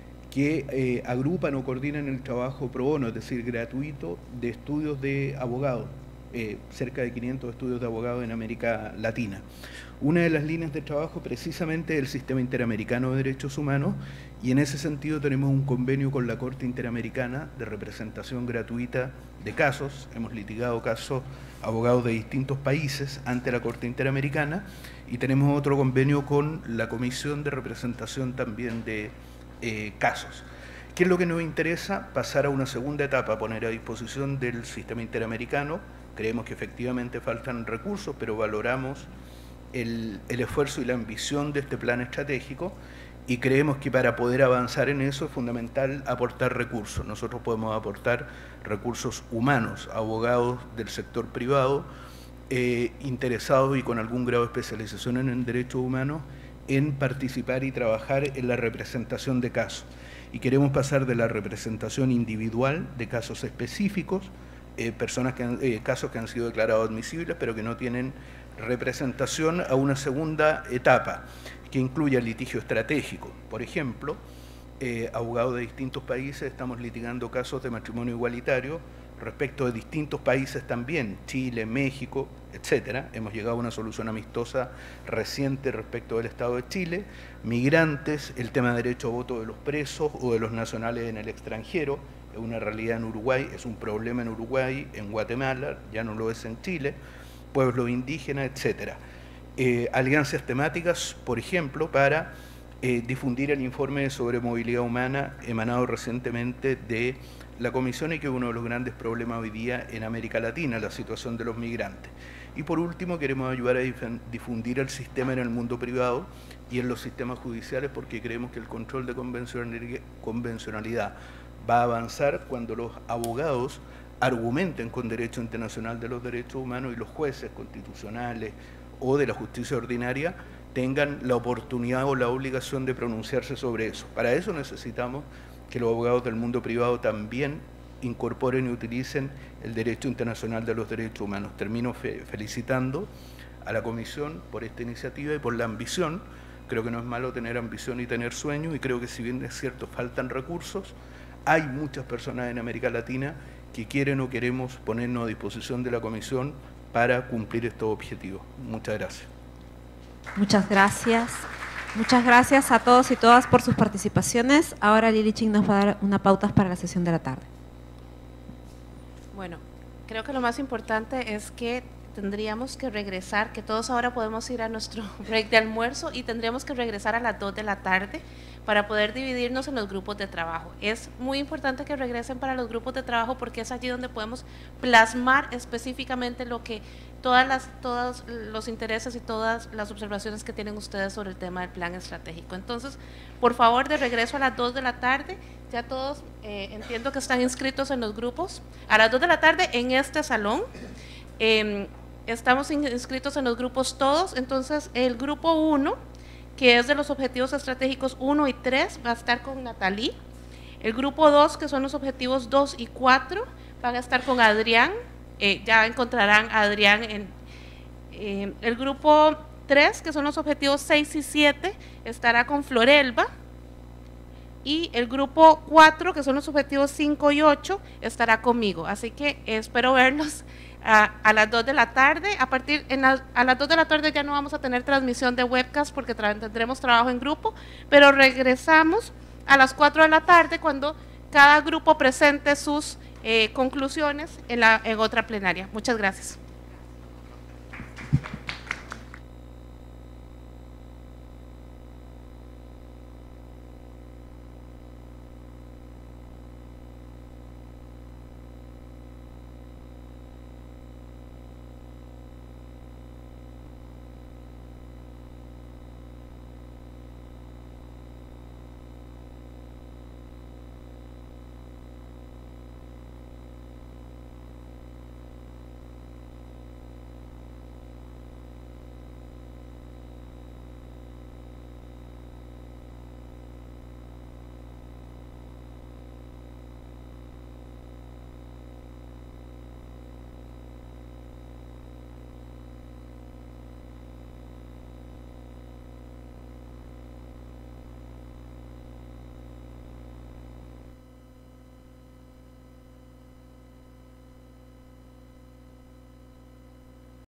que eh, agrupan o coordinan el trabajo pro bono, es decir, gratuito, de estudios de abogados, eh, cerca de quinientos estudios de abogados en América Latina. Una de las líneas de trabajo precisamente es el Sistema Interamericano de Derechos Humanos, y en ese sentido tenemos un convenio con la Corte Interamericana de representación gratuita de casos. Hemos litigado casos abogados de distintos países ante la Corte Interamericana, y tenemos otro convenio con la Comisión de Representación también de Eh, casos. ¿Qué es lo que nos interesa? Pasar a una segunda etapa, poner a disposición del sistema interamericano. Creemos que efectivamente faltan recursos, pero valoramos el, el esfuerzo y la ambición de este plan estratégico, y creemos que para poder avanzar en eso es fundamental aportar recursos. Nosotros podemos aportar recursos humanos, abogados del sector privado, eh, interesados y con algún grado de especialización en el derecho humano, en participar y trabajar en la representación de casos. Y queremos pasar de la representación individual de casos específicos, eh, personas que han, eh, casos que han sido declarados admisibles pero que no tienen representación, a una segunda etapa que incluye el litigio estratégico. Por ejemplo, eh, abogados de distintos países estamos litigando casos de matrimonio igualitario respecto de distintos países también, Chile, México, etcétera. Hemos llegado a una solución amistosa reciente respecto del Estado de Chile. Migrantes, el tema de derecho a voto de los presos o de los nacionales en el extranjero, es una realidad en Uruguay, es un problema en Uruguay, en Guatemala, ya no lo es en Chile, pueblos indígenas, etcétera. Eh, alianzas temáticas, por ejemplo, para eh, difundir el informe sobre movilidad humana emanado recientemente de la Comisión, y que es uno de los grandes problemas hoy día en América Latina, la situación de los migrantes. Y por último, queremos ayudar a difundir el sistema en el mundo privado y en los sistemas judiciales, porque creemos que el control de convencionalidad va a avanzar cuando los abogados argumenten con derecho internacional de los derechos humanos y los jueces constitucionales o de la justicia ordinaria tengan la oportunidad o la obligación de pronunciarse sobre eso. Para eso necesitamos que los abogados del mundo privado también incorporen y utilicen el derecho internacional de los derechos humanos. Termino fe felicitando a la Comisión por esta iniciativa y por la ambición. Creo que no es malo tener ambición y tener sueños, y creo que si bien es cierto faltan recursos, hay muchas personas en América Latina que quieren o queremos ponernos a disposición de la comisión para cumplir estos objetivos. Muchas gracias. Muchas gracias. Muchas gracias a todos y todas por sus participaciones. Ahora Lili Ching nos va a dar unas pautas para la sesión de la tarde. Bueno, creo que lo más importante es que tendríamos que regresar, que todos ahora podemos ir a nuestro break de almuerzo y tendríamos que regresar a las dos de la tarde para poder dividirnos en los grupos de trabajo. Es muy importante que regresen para los grupos de trabajo porque es allí donde podemos plasmar específicamente lo que todas las, todos los intereses y todas las observaciones que tienen ustedes sobre el tema del plan estratégico. Entonces, por favor, de regreso a las dos de la tarde, ya todos eh, entiendo que están inscritos en los grupos, a las dos de la tarde en este salón. Eh, estamos inscritos en los grupos todos, entonces el grupo uno, que es de los objetivos estratégicos uno y tres, va a estar con Natalí. El grupo dos, que son los objetivos dos y cuatro, van a estar con Adrián. Eh, ya encontrarán a Adrián en eh, el grupo tres, que son los objetivos seis y siete, estará con Florelba. Y el grupo cuatro, que son los objetivos cinco y ocho, estará conmigo. Así que eh, espero verlos a, a las dos de la tarde. A partir en la, a las dos de la tarde ya no vamos a tener transmisión de webcast porque tra tendremos trabajo en grupo, pero regresamos a las cuatro de la tarde cuando cada grupo presente sus eh, conclusiones en, la, en otra plenaria. Muchas gracias.